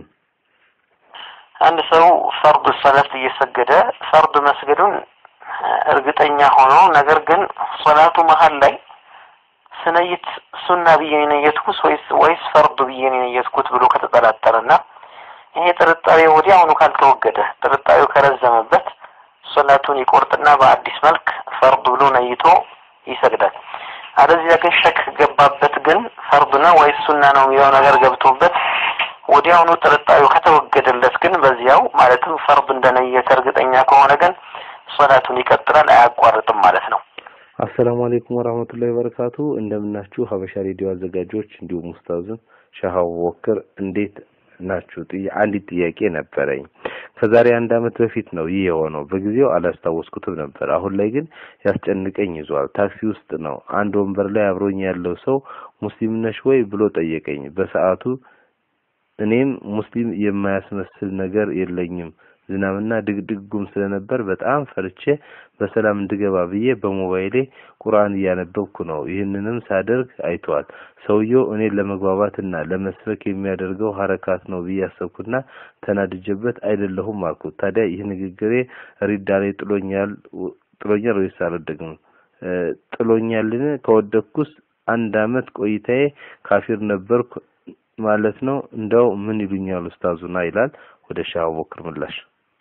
Speaker 11: አንድ ሰው ፈርድ ሰላት እየሰገደ ፈርድ መስገዱን እርግጠኛ ሆኖ ነገር ግን ሶላቱ መሃል ላይ ስነይት ሱና ቢየኔ የትኩስ ወይስ ወይስ ፈርድ ቢየኔ የትኩት ብሎ ከተጠራጠረና ይሄ ጥርጣሬ ወዲያውኑ ካልተወገደ ጥርጣሬው ከረዘመበት ሶላቱን ይቆርጥና በአዲስ መልክ ፈርድ ብሎ ነይቶ ይሰግዳል። አለዚያ ግን ሸክ ገባበት ግን ፈርድ ነው ወይስ ሱና ነው የሚለው ነገር ገብቶበት ወዲያውኑ ጥርጣሬው ከተወገደለት ግን በዚያው ማለትም ፈርድ እንደነየተ እርግጠኛ ከሆነ ግን ሶላቱን ይቀጥላል አያቋርጥም ማለት ነው።
Speaker 4: አሰላሙ አለይኩም ወራህመቱላሂ ወበረካቱ እንደምናችሁ ሀበሻ ሬዲዮ አዘጋጆች እንዲሁም ኡስታዝን ሻሃው ወክር እንዴት ናችሁ? አንድ ጥያቄ ነበረኝ። ከዛሬ አንድ አመት በፊት ነው ይሄ የሆነው በጊዜው አላስታወስኩትም ነበር አሁን ላይ ግን ያስጨንቀኝ ይዟል። ታክሲ ውስጥ ነው አንድ ወንበር ላይ አብሮኝ ያለው ሰው ሙስሊም ነሽ ወይ ብሎ ጠየቀኝ። በሰዓቱ እኔም ሙስሊም የማያስመስል ነገር የለኝም ዝናብና ድግድጉም ስለነበር በጣም ፈርቼ በሰላም እንድገባ ብዬ በሞባይሌ ቁርአን እያነበብኩ ነው። ይህንንም ሳደርግ አይቷል። ሰውየው እኔ ለመግባባትና ለመስበክ የሚያደርገው ሐረካት ነው ብዬ አሰብኩና ተናድጀበት አይደለሁም አልኩት። ታዲያ ይህ ንግግሬ ሪዳሌ ጥሎኛል ጥሎኛል ወይስ አልወደቅም? ጥሎኛልን? ከወደቅኩስ አንድ አመት ቆይታዬ ካፊር ነበርኩ ማለት ነው። እንደው ምን ይሉኛል ኡስታዙና ይላል። ወደ ሻው ወክር ምላሽ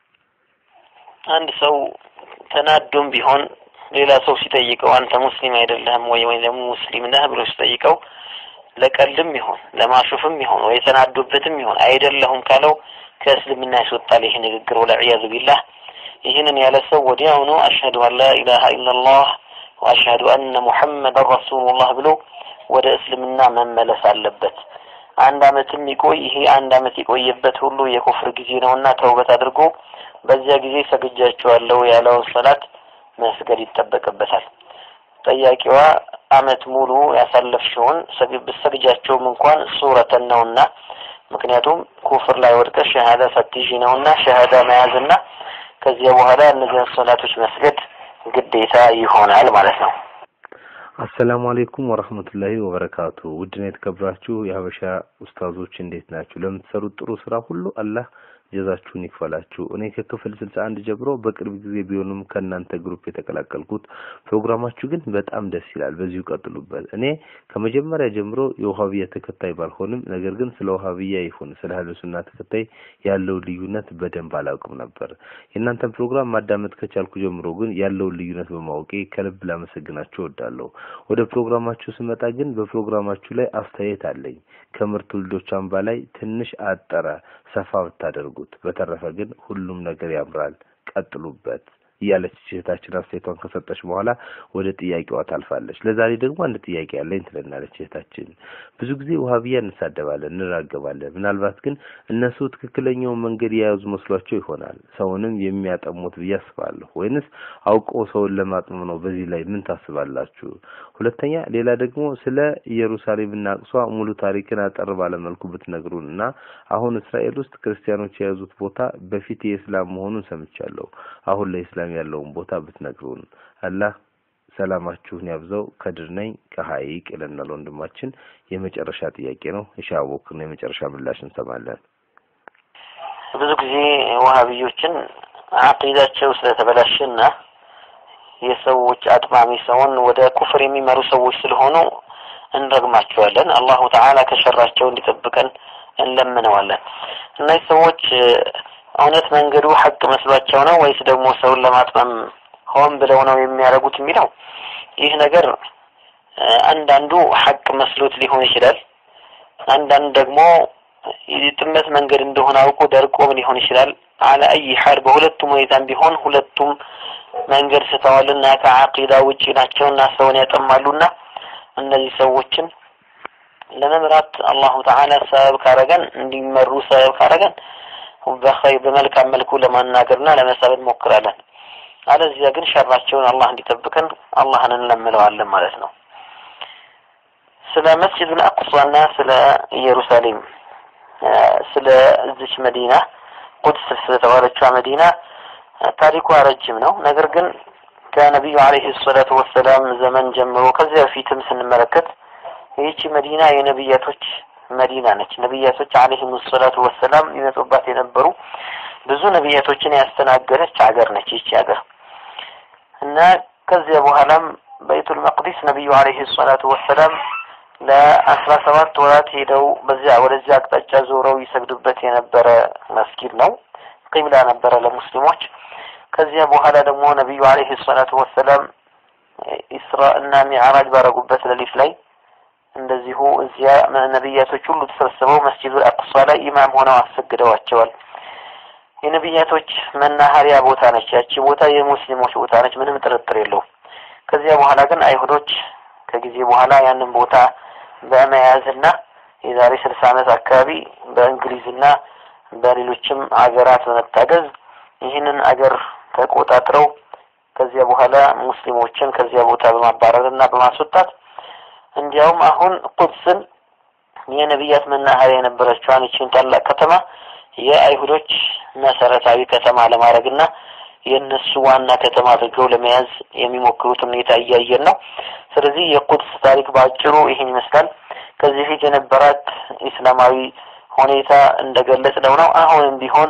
Speaker 11: አንድ ሰው ተናዶም ቢሆን ሌላ ሰው ሲጠይቀው አንተ ሙስሊም አይደለህም ወይ ወይ ደግሞ ሙስሊም ነህ ብሎ ሲጠይቀው ለቀልድም ይሁን ለማሹፍም ይሁን ወይ ተናዶበትም ይሁን አይደለሁም ካለው ከእስልምና ያስወጣል ይሄ ንግግር ወለዒያዙ ቢላህ። ይህንን ያለ ሰው ወዲያውኑ አሽሀዱ አን ላ ኢላሃ ኢላላህ ወአሽሀዱ አነ ሙሐመደን ረሱሉላህ ብሎ ወደ እስልምና መመለስ አለበት። አንድ አመትም ይቆይ ይሄ አንድ አመት ይቆይበት ሁሉ የኩፍር ጊዜ ነውና ተውበት አድርጎ በዚያ ጊዜ ሰግጃቸዋለሁ ያለው ሶላት መስገድ ይተበቀበታል። ጠያቂዋ አመት ሙሉ ያሳለፍሽውን ሰግጃቸውም እንኳን ሱረተን ነውና ምክንያቱም ኩፍር ላይ ወድቀ ሸሃዳ ፈትጂ ነውና ሸሃዳ መያዝና ከዚያ በኋላ እነዚህ ሶላቶች መስገድ ግዴታ ይሆናል ማለት ነው።
Speaker 4: አሰላሙ አለይኩም ወራህመቱላሂ ወበረካቱ ውድና የተከበራችሁ የሀበሻ ኡስታዞች እንዴት ናችሁ? ለምትሰሩት ጥሩ ስራ ሁሉ አላህ ጀዛችሁን ይክፈላችሁ። እኔ ከክፍል ስልሳ አንድ ጀምሮ በቅርብ ጊዜ ቢሆንም ከናንተ ግሩፕ የተቀላቀልኩት ፕሮግራማችሁ ግን በጣም ደስ ይላል። በዚሁ ቀጥሉበት። እኔ ከመጀመሪያ ጀምሮ የውሃቢያ ተከታይ ባልሆንም ነገር ግን ስለ ውሃቢያ ይሁን ስለ አህሉሱና ተከታይ ያለው ልዩነት በደንብ አላውቅም ነበር። የናንተን ፕሮግራም ማዳመጥ ከቻልኩ ጀምሮ ግን ያለው ልዩነት በማወቄ ከልብ ላመሰግናችሁ እወዳለሁ። ወደ ፕሮግራማችሁ ስመጣ ግን በፕሮግራማችሁ ላይ አስተያየት አለኝ። ከምርት ውልዶች አምባ ላይ ትንሽ አጠረ ሰፋ ብታደርጉት በተረፈ ግን ሁሉም ነገር ያምራል ቀጥሉበት ያለች እህታችን አስተያየቷን ከሰጠች በኋላ ወደ ጥያቄዋ ታልፋለች። ለዛሬ ደግሞ አንድ ጥያቄ አለኝ ትለናለች እህታችን። ብዙ ጊዜ ውሃቢያ እንሳደባለን እንራገባለን ምናልባት ግን እነሱ ትክክለኛው መንገድ ያያዙ መስሏቸው ይሆናል ሰውንም የሚያጠሙት ብያስባለሁ ወይንስ አውቀው ሰውን ለማጥመም ነው? በዚህ ላይ ምን ታስባላችሁ? ሁለተኛ ሌላ ደግሞ ስለ ኢየሩሳሌምና አቅሷ ሙሉ ታሪክን አጠር ባለ መልኩ ብትነግሩንና አሁን እስራኤል ውስጥ ክርስቲያኖች የያዙት ቦታ በፊት የእስላም መሆኑን ሰምቻለሁ አሁን ለእስላም ያለውን ቦታ ብትነግሩን አላህ ሰላማችሁን ያብዛው። ከድር ነኝ ከሐይቅ ይለናል ወንድማችን። የመጨረሻ ጥያቄ ነው ኢንሻአላህ ነው የመጨረሻ ምላሽ እንሰማለን።
Speaker 11: ብዙ ጊዜ ወሃቢዮችን አቂዳቸው ስለተበላሸና የሰዎች አጥማሚ ሰውን ወደ ኩፍር የሚመሩ ሰዎች ስለሆኑ እንረግማቸዋለን። አላሁ ተዓላ ከሸራቸው እንዲጠብቀን እንለምነዋለን። እነዚህ ሰዎች እውነት መንገዱ ሐቅ መስሏቸው ነው ወይስ ደግሞ ሰውን ለማጥመም ሆን ብለው ነው የሚያረጉት የሚለው ይህ ነገር አንዳንዱ ሐቅ መስሎት ሊሆን ይችላል አንዳንዱ ደግሞ የጥመት መንገድ እንደሆነ አውቆ ደርቆ ሊሆን ይችላል። على اي حال በሁለቱም ሁኔታም ቢሆን ሁለቱም መንገድ ስተዋልና ከአቂዳ ውጪ ናቸውና ሰውን ያጠማሉና እነዚህ ሰዎችን ለመምራት አላሁ ተዓላ ሰበብ ካረገን እንዲመሩ ሰበብ ካረገን በኸይር በመልካም መልኩ ለማናገርና ለመሰበብ ሞክራለን። አለዚያ ግን ሸራቸውን አላህ እንዲጠብቀን አላህን እንለምነዋለን ማለት ነው። ስለ መስጂድ አልአቅሷና ስለ ኢየሩሳሌም ስለ እዚች መዲና ቁድስ ስለተባለችው መዲና ታሪኳ ረጅም ነው። ነገር ግን ከነብዩ አለይሂ ሰላቱ ወሰለም ዘመን ጀምሮ ከዚያ በፊትም ስንመለከት ይህች መዲና የነብያቶች መዲና ነች። ነብያቶች አለይሂ ሰላቱ ወሰለም ይመጡባት የነበሩ ብዙ ነብያቶችን ያስተናገረች ሀገር ነች ይህች ሀገር እና ከዚያ በኋላም በይቱል መቅዲስ ነብዩ አለይሂ ሰላቱ ወሰለም ለአስራ ሰባት ወራት ሄደው በዚያ ወደዚያ አቅጣጫ ዞረው ይሰግዱበት የነበረ መስጊድ ነው። ቂብላ ነበረ ለሙስሊሞች። ከዚያ በኋላ ደግሞ ነብዩ አለይሂ ሰላቱ ወሰለም ኢስራ እና ሚዕራጅ ባረጉበት ሌሊት ላይ እንደዚሁ እዚያ ነብያቶች ሁሉ ተሰብስበው መስጂዱል አቅሷ ላይ ኢማም ሆነው አሰግደዋቸዋል። የነብያቶች መናኸሪያ ቦታ ነች ያቺ ቦታ የሙስሊሞች ቦታ ነች፣ ምንም ጥርጥር የለውም። ከዚያ በኋላ ግን አይሁዶች ከጊዜ በኋላ ያንን ቦታ በመያዝና የዛሬ ስልሳ ዓመት አካባቢ በእንግሊዝና በሌሎችም አገራት በመታገዝ ይህንን አገር ተቆጣጥረው ከዚያ በኋላ ሙስሊሞችን ከዚያ ቦታ በማባረርና በማስወጣት እንዲያውም አሁን ቁድስን የነብያት መናኸሪያ የነበረችውን ይህችን ታላቅ ከተማ የአይሁዶች መሰረታዊ ከተማ ለማድረግና የነሱ ዋና ከተማ አድርገው ለመያዝ የሚሞክሩት ሁኔታ እያየን ነው። ስለዚህ የቁድስ ታሪክ ባጭሩ ይሄን ይመስላል። ከዚህ ፊት የነበራት እስላማዊ ሁኔታ እንደገለጽነው ነው። አሁንም ቢሆን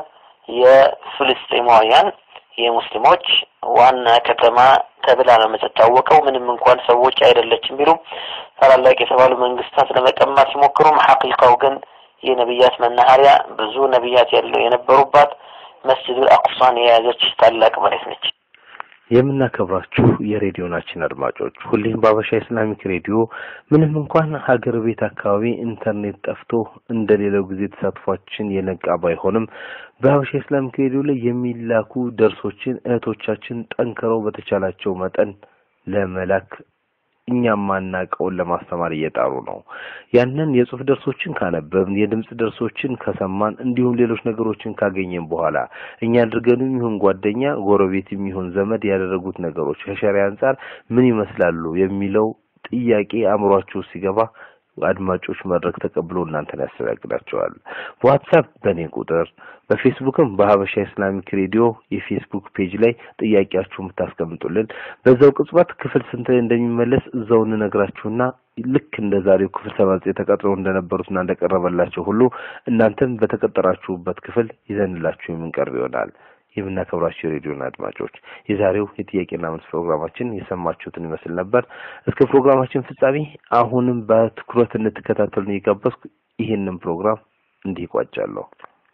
Speaker 11: የፍልስጤማውያን የሙስሊሞች ዋና ከተማ ተብላ ነው የምትታወቀው። ምንም እንኳን ሰዎች አይደለችም ቢሉም ታላላቅ የተባሉ መንግስታት ለመቀማት ሲሞክሩ ሐቂቃው ግን የነብያት መናኸሪያ ብዙ ነብያት ያለው የነበሩባት መስጂዱል አቅሷን የያዘች ታላቅ መሬት ነች።
Speaker 4: የምናከብራችሁ የሬዲዮናችን አድማጮች ሁሌም በአበሻ ኢስላሚክ ሬዲዮ ምንም እንኳን ሀገር ቤት አካባቢ ኢንተርኔት ጠፍቶ እንደሌላው ጊዜ ተሳትፏችን የነቃ ባይሆንም በአበሻ ኢስላሚክ ሬዲዮ ላይ የሚላኩ ደርሶችን እህቶቻችን ጠንከረው በተቻላቸው መጠን ለመላክ እኛም ማናቀውን ለማስተማር እየጣሩ ነው። ያንን የጽሁፍ ደርሶችን ካነበብን የድምጽ ደርሶችን ከሰማን እንዲሁም ሌሎች ነገሮችን ካገኘን በኋላ እኛ አድርገንም ይሁን ጓደኛ ጎረቤትም ይሁን ዘመድ ያደረጉት ነገሮች ከሸሪዓ አንፃር ምን ይመስላሉ የሚለው ጥያቄ አእምሯችሁ ሲገባ አድማጮች መድረክ ተቀብሎ እናንተን ያስተናግዳቸዋል። በዋትስአፕ በኔ ቁጥር በፌስቡክም በሀበሻ ኢስላሚክ ሬዲዮ የፌስቡክ ፔጅ ላይ ጥያቄያችሁን ታስቀምጡልን። በዛው ቅጽበት ክፍል ስንት እንደሚመለስ እዛው እንነግራችሁና ልክ እንደዛሬው ክፍል ሰባት ተቀጥሮ እንደነበሩትና እንደቀረበላችሁ ሁሉ እናንተም በተቀጠራችሁበት ክፍል ይዘንላችሁ የምንቀርብ ይሆናል። የምናከብራችሁ ሬዲዮና አድማጮች የዛሬው የጥያቄና መልስ ፕሮግራማችን የሰማችሁትን ይመስል ነበር። እስከ ፕሮግራማችን ፍጻሜ አሁንም በትኩረት እንድትከታተሉን እየጋበዝኩ ይሄንን ፕሮግራም እንዲህ ቋጫለሁ።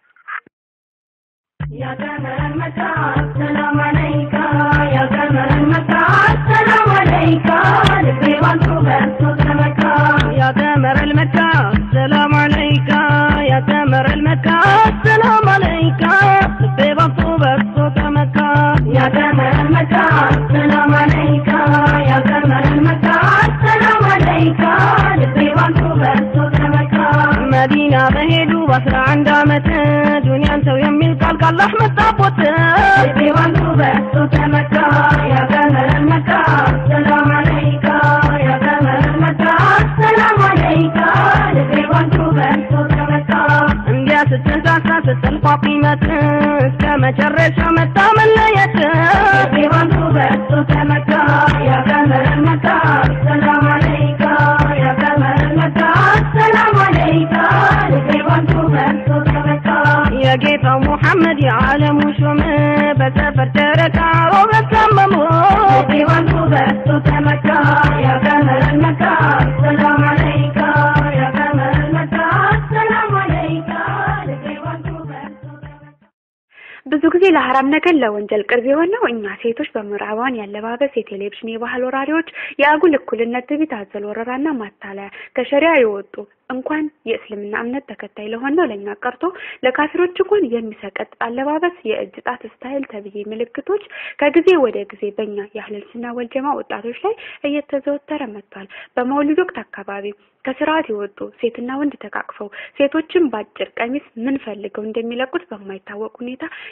Speaker 9: يا قمر المساء السلام عليك يا قمر المساء السلام عليك لبي وانتظر صوتك يا قمر المساء السلام عليك يا قمر المساء السلام عليك لبي وانتظر صوتك يا قمر المساء السلام عليك يا قمر المساء السلام عليك لبي وانتظر صوتك مدينة بهدو بصر عند عمت دنيا سو يميل قال الله مصابوت لبي وانتظر صوتك يا قمر المساء السلام عليك يا قمر المساء السلام عليك لبي وانتظر صوتك انجا ستنساسا ستلقى قيمة كما شرشا متامل ليت لبي وانتظر صوتك يا قمر المساء السلام عليك يا قمر المساء السلام عليك لبي وانتظر صوتك يا جيت محمد يا عالم وشم بسافر ترك عروب تممو لبي وانتظر صوتك يا قمر المساء السلام عليك يا قمر المساء السلام عليك لبي وانتظر
Speaker 5: ብዙ ጊዜ ለሐራም ነገር ለወንጀል ቅርብ የሆነው እኛ ሴቶች በምዕራባውያን ያለባበስ የቴሌቪዥን የባህል ወራሪዎች የአጉል እኩልነት ትዕቢት አዘል ወረራና ማታለያ ከሸሪዓ የወጡ እንኳን የእስልምና እምነት ተከታይ ለሆነው ለኛ ቀርቶ ለካፊሮች እንኳን የሚሰቀጥ አለባበስ የእጅ ጣት ስታይል ተብዬ ምልክቶች ከጊዜ ወደ ጊዜ በእኛ የአህለል ሱና ወልጀማ ወጣቶች ላይ እየተዘወተረ መጥቷል። በመውሊድ ወቅት አካባቢ ከስርዓት የወጡ ሴትና ወንድ ተቃቅፈው ሴቶችን ባጭር ቀሚስ ምን ፈልገው እንደሚለቁት በማይታወቅ ሁኔታ ያየነው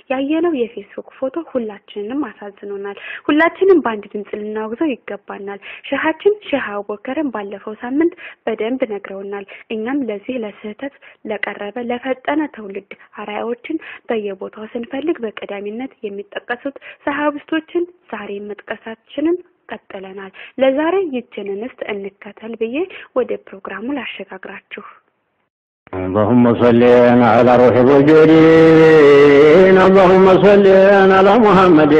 Speaker 5: ያለው የፌስቡክ ፎቶ ሁላችንንም አሳዝኖናል። ሁላችንም በአንድ ድምጽ ልናወግዘው ይገባናል። ሸሃችን ሸህ አቡበከርን ባለፈው ሳምንት በደንብ ነግረውናል። እኛም ለዚህ ለስህተት ለቀረበ ለፈጠነ ትውልድ አራያዎችን በየቦታው ስንፈልግ በቀዳሚነት የሚጠቀሱት ሰሃብስቶችን ዛሬ መጥቀሳችንን ቀጥለናል። ለዛሬ ይችንን እስት እንከተል ብዬ ወደ ፕሮግራሙ ላሸጋግራችሁ።
Speaker 6: اللهم صل على روح الوجود اللهم صل على محمد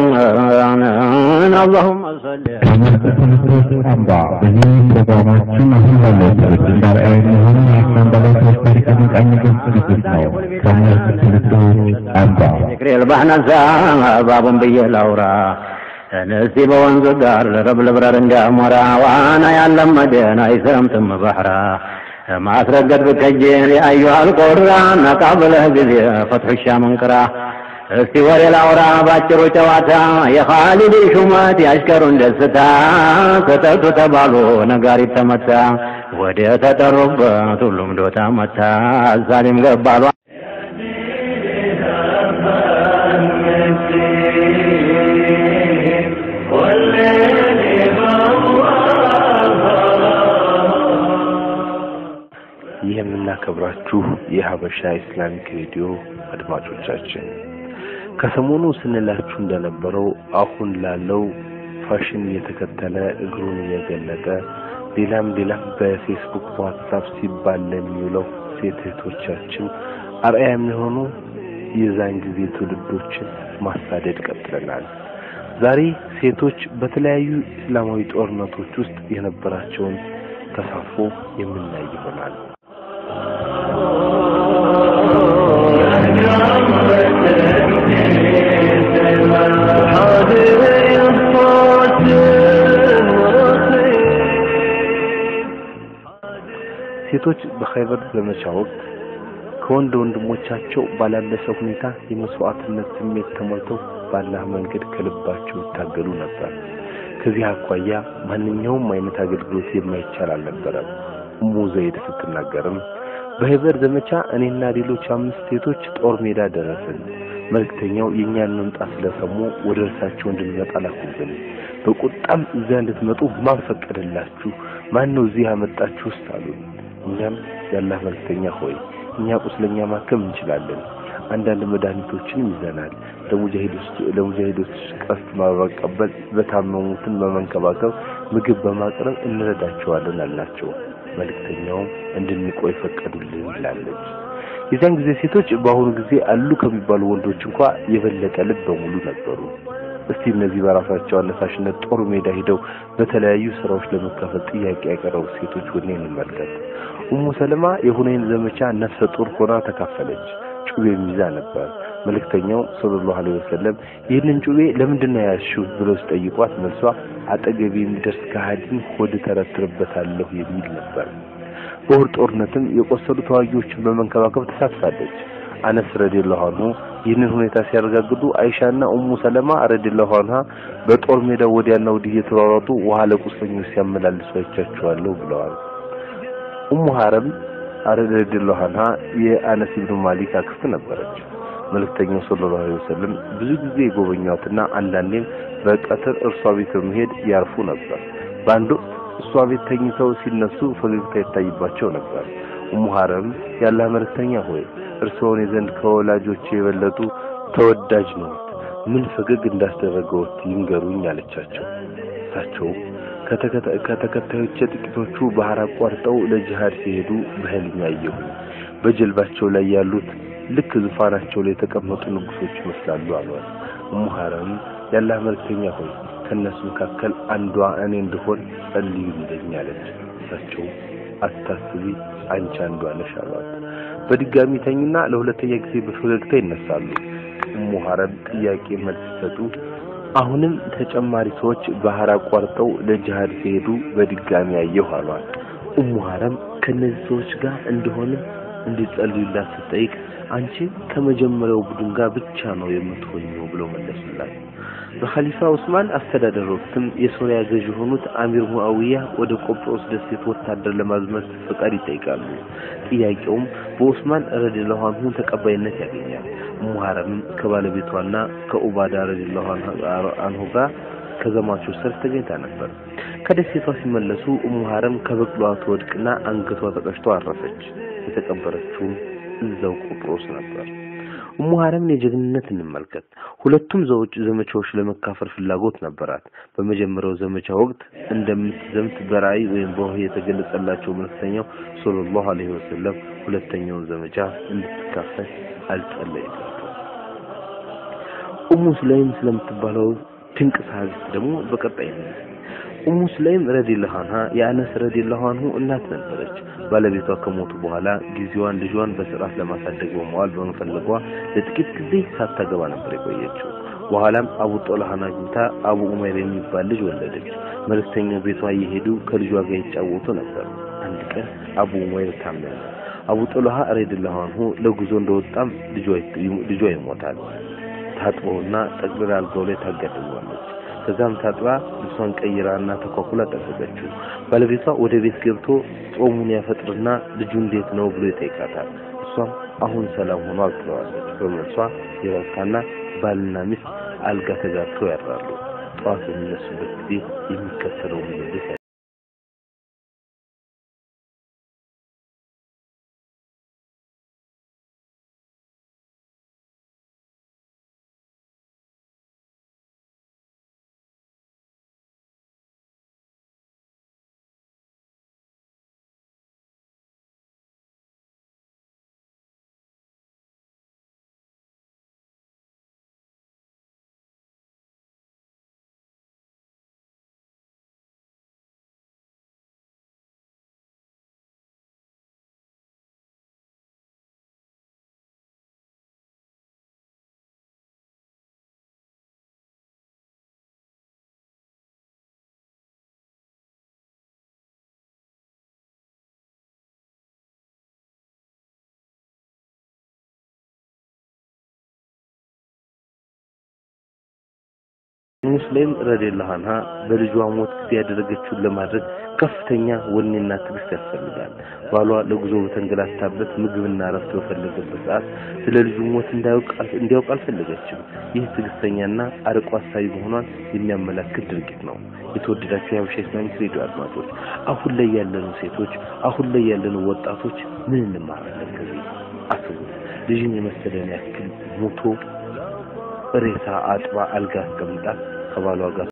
Speaker 6: اللهم صل
Speaker 7: አምባ በዚህ ፕሮግራማችን አሁን ባለው ተግባር አይሆን ያስተምራል ታሪክን ቃኝገን ዝግጅት ነው። ከነዚህ ትምህርቶች አምባ
Speaker 6: ذكر البحنዛ ባቡን በየላውራ ነሲ በወንዝ ጋር ረብለብረር እንዳሞራ ዋና ያለመደና ይሰምጥም ባህራ ማስረገድ በከጀን ያዩሃ القرآن قبل ጊዜ فتح الشام እንቅራ እስቲ ወሬ ላውራ ባጭሩ ጨዋታ የኻሊድ ሹመት ያሽከሩን ደስታ ተጠርቶ ተባሉ ነጋሪት ተመታ ወደ ተጠሩበት ሁሉም ዶታ መታ ዛሬም ገባሉ
Speaker 4: የምናከብራችሁ የሀበሻ ኢስላሚክ ሬዲዮ አድማጮቻችን ከሰሞኑ ስንላችሁ እንደነበረው አሁን ላለው ፋሽን የተከተለ እግሩን የገለጠ ሌላም ሌላም በፌስቡክ ዋትስአፕ ሲባል ለሚውለው ሴቶቻችን አርአያ የሚሆኑ የዛን ጊዜ ትውልዶችን ማሳደድ ቀጥለናል። ዛሬ ሴቶች በተለያዩ እስላማዊ ጦርነቶች ውስጥ የነበራቸውን ተሳትፎ የምናይ ይሆናል። ሴቶች በኸይበር ዘመቻ ወቅት ከወንድ ወንድሞቻቸው ባላለሰ ሁኔታ የመስዋዕትነት ስሜት ተሞልተው ባላህ መንገድ ከልባቸው ይታገሉ ነበር። ከዚህ አኳያ ማንኛውም አይነት አገልግሎት የማይቻል አልነበረም። ኡሙ ዘይድ ስትናገርም በኸይበር ዘመቻ እኔና ሌሎች አምስት ሴቶች ጦር ሜዳ ደረስን። መልእክተኛው የኛን መምጣት ስለሰሙ ወደ እርሳቸው እንድንመጣ ላኩብን። በቁጣም እዚያ እንድትመጡ ማን ፈቀደላችሁ? ማን ነው እዚህ ያመጣችሁ? አሉን። እኛም ያላህ መልእክተኛ ሆይ እኛ ቁስለኛ ማከም እንችላለን፣ አንዳንድ መድኃኒቶችንም ይዘናል፣ ለሙጃሂዶች ለሙጃሂዶች ቀስት ማበቀበል በታመሙትን በመንከባከብ ምግብ በማቅረብ እንረዳቸዋለን አላቸው። መልእክተኛው እንድንቆይ ፈቀዱልን ይላለች። የዛን ጊዜ ሴቶች በአሁኑ ጊዜ አሉ ከሚባሉ ወንዶች እንኳን የበለጠ ልብ በሙሉ ነበሩ። እስቲ እነዚህ በራሳቸው አነሳሽነት ጦር ሜዳ ሄደው በተለያዩ ስራዎች ለመካፈል ጥያቄ ያቀረቡ ሴቶች ወኔ እንመልከት። ኡሙ ሰለማ የሁነይን ዘመቻ ነፍሰ ጡር ሆና ተካፈለች። ጩቤ ይዛ ነበር። መልእክተኛው ሰለላሁ ዐለይሂ ወሰለም ይህንን ጩቤ ለምንድን ነው ያዝሽው ብለው ሲጠይቋት መልሷ አጠገቤ የሚደርስ ከሃዲን ሆድ ተረትርበታለሁ የሚል ነበር። በኡሁድ ጦርነትም የቆሰሉ ተዋጊዎችን በመንከባከብ ተሳትፋለች። አነስ ረዲየላሁ ዐንሁ ይህንን ሁኔታ ሲያረጋግጡ አይሻና ኡሙ ሰለማ ረዲየላሁ ዐንሃ በጦር ሜዳ ወዲያና ወዲህ እየተሯሯጡ ውሃ ለቁስለኞች ሲያመላልሱ አይቻቸዋለሁ ብለዋል። ኡሙ ሐረም ረዲየላሁ ዐንሃ የአነስ ኢብኑ ማሊክ አክስት ነበረች። መልእክተኛው ሰለላሁ ዐለይሂ ወሰለም ብዙ ጊዜ የጎበኟትና አንዳንዴም በቀትር እርሷ ቤት በመሄድ ያርፉ ነበር። በአንድ ወቅት እሷ ቤት ተኝተው ሲነሱ ፈገግታ ይታይባቸው ነበር። ኡሙ ሐረም ያላህ መልእክተኛ ሆይ እርሶን የዘንድ ከወላጆቼ የበለጡ ተወዳጅ ነው፣ ምን ፈገግ እንዳስደረገውት ይንገሩኝ አለቻቸው። እሳቸው ከተከታዮች ጥቂቶቹ ባህር አቋርጠው ለጂሃድ ሲሄዱ በህልም ያየሁ። በጀልባቸው ላይ ያሉት ልክ ዙፋናቸው ላይ የተቀመጡ ንጉሶች ይመስላሉ አሏት። ኡሙ ሐረም ያላህ መልእክተኛ ሆይ ከነሱ መካከል አንዷ እኔ እንደሆን ጸልዩልኝ አለች። እሳቸው አታስቢ አንቺ አንዷ ነሽ አሏት። በድጋሚ ተኝና ለሁለተኛ ጊዜ በፈገግታ ይነሳሉ። ኡሙ ሐረም ጥያቄ መልስ ሰጡ። አሁንም ተጨማሪ ሰዎች ባህር አቋርጠው ለጂሃድ ሲሄዱ በድጋሚ ያየሁ አሏት። ኡሙ ሐረም ከነዚህ ሰዎች ጋር እንደሆነ እንዲጸልዩላት ስትጠይቅ አንቺ ከመጀመሪያው ቡድን ጋር ብቻ ነው የምትሆኚው ብለው መለሱላት። በኸሊፋ ዑስማን አስተዳደር ወቅትም የሶሪያ ገዢ የሆኑት አሚር ሙአዊያ ወደ ቆጵሮስ ደሴት ወታደር ለማዝመት ፈቃድ ይጠይቃሉ። ጥያቄውም በዑስማን ረዲየላሁ ዐንሁ ተቀባይነት ያገኛል። ሙሐረም ከባለቤቷና ከኡባዳ ረዲየላሁ ዐንሁ ጋር ከዘማቾች ሰልፍ ተገኝታ ነበር። ከደሴቷ ሲመለሱ ሙሐረም ከበቅሏ ተወድቅና አንገቷ ተቀሽቶ አረፈች። የተቀበረችው እዛው ቆጵሮስ ነበር። ሙሐረም የጀግንነት እንመልከት። ሁለቱም ዘውጭ ዘመቻዎች ለመካፈል ፍላጎት ነበራት። በመጀመሪያው ዘመቻ ወቅት እንደምትዘምት በራእይ ወይም በወህይ የተገለጸላቸው መልእክተኛው ሰለላሁ ዐለይሂ ወሰለም ሁለተኛውን ዘመቻ እንድትካፈል አልጸለዩም። ኡሙ ስላይም ስለምትባለው ድንቅ ሰሃቢት ደግሞ በቀጣይ ነው። ኡሙ ስላይም ረዲየላሁ ዐንሃ የአነስ ረዲየላሁ ዐንሁ እናት ነበረች። ባለቤቷ ከሞቱ በኋላ ጊዜዋን ልጇን በስርዓት ለማሳደግ በመዋል በመፈለጓ ለጥቂት ጊዜ ሳታገባ ነበር የቆየችው። በኋላም አቡ ጦልሃን አግብታ አቡ ኡመይር የሚባል ልጅ ወለደች። መልእክተኛው ቤቷ እየሄዱ ከልጇ ጋር ይጫወቱ ነበር። አንድ ቀን አቡ ኡመይር ታመመ። አቡ ጦልሃ ረዲየላሁ ዐንሁ ለጉዞ እንደወጣም ልጇ ይሞታል። ታጥቦና ጠቅልላ አልጋው ላይ ታጋድመዋለች። ከዛም ታጥባ ልብሷን ቀይራና ተኳኩላ ጠበቀችው። ባለቤቷ ወደ ቤት ገብቶ ጾሙን ያፈጥርና ልጁ እንዴት ነው ብሎ ይጠይቃታል። እሷም አሁን ሰላም ሆኗል ትለዋለች። በመልሷ ይረካና ባልና ሚስት አልጋ ተጋርተው ያድራሉ። ጠዋት በሚነሱበት ጊዜ የሚከተለው ምልልስ ሙስሊም ረዲየላሁ ዐንሃ በልጇ ሞት ጊዜ ያደረገችውን ለማድረግ ከፍተኛ ወኔና ትዕግስት ያስፈልጋል። ባሏ ለጉዞ በተንገላታበት ምግብና ረፍት በፈለገበት ሰዓት ስለ ልጁ ሞት እንዲያውቅ አልፈለገችም። ይህ ትዕግስተኛና አርቆ አሳቢ መሆኗን የሚያመለክት ድርጊት ነው። የተወደዳችሁ የሀበሻ ኢስላሚክ ሬዲዮ አድማጮች፣ አሁን ላይ ያለኑ ሴቶች፣ አሁን ላይ ያለኑ ወጣቶች ምን እንማራለን ከዚህ? አስቡ። ልጅን የመሰለን ያክል ሞቶ ሬሳ አጥባ አልጋ አስቀምጣ ከባሏ ጋር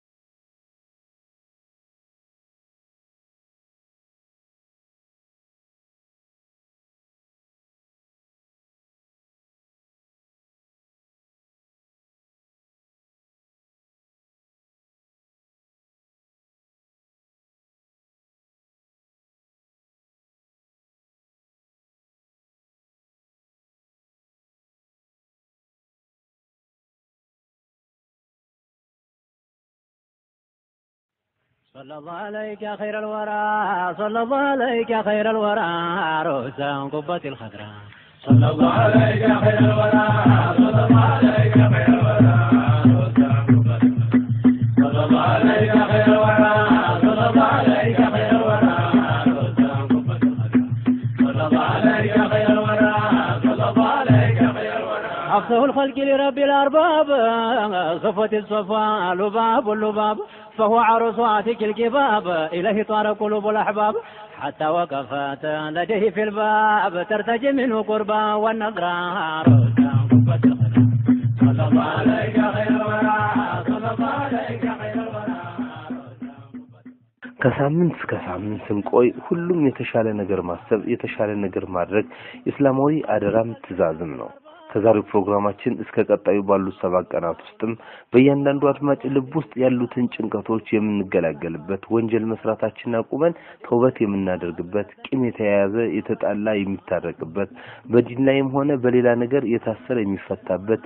Speaker 6: صلى الله عليك يا خير الورى صلى الله عليك يا خير الورى رؤسان قبة الخضراء صلى الله عليك يا خير الورى صلى الله عليك يا خير الورى رؤسان قبة صلى الله عليك يا خير الورى صلى الله عليك يا خير الورى رؤسان قبة صلى الله عليك يا خير الورى صلى الله عليك يا خير الورى أفصح الخلق لرب الأرباب صفة الصفا لباب اللباب فهو عروس عاتق الكباب إليه طار قلوب الأحباب حتى وقفت لديه في الباب ترتجي منه قربا والنظرة صلى الله عليك خير الورى صلى الله عليك خير الورى
Speaker 4: ከሳምንት እስከ ሳምንት ስንቆይ ሁሉም የተሻለ ነገር ማሰብ የተሻለ ነገር ማድረግ እስላማዊ አደራም ትእዛዝም ነው። ከዛሬው ፕሮግራማችን እስከ ቀጣዩ ባሉት ሰባት ቀናት ውስጥም በእያንዳንዱ አድማጭ ልብ ውስጥ ያሉትን ጭንቀቶች የምንገላገልበት፣ ወንጀል መስራታችንን አቁመን ተውበት የምናደርግበት፣ ቂም የተያያዘ የተጣላ የሚታረቅበት፣ በዲን ላይም ሆነ በሌላ ነገር የታሰረ የሚፈታበት፣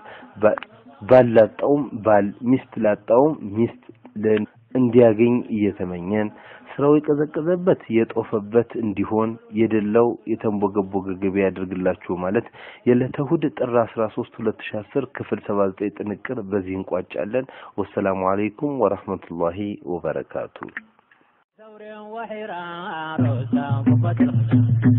Speaker 4: ባላጣውም ባል ሚስት ላጣውም ሚስት እንዲያገኝ እየተመኘን ስራው የቀዘቀዘበት የጦፈበት እንዲሆን የደላው የተንቦገቦገ ገቢ ያድርግላችሁ ማለት የዕለተ እሑድ ጥር አስራ ሶስት ሁለት ሺህ አስር ክፍል ሰባ ዘጠኝ ጥንቅር በዚህ እንቋጫለን። ወሰላሙ አለይኩም ወራህመቱላሂ ወበረካቱ።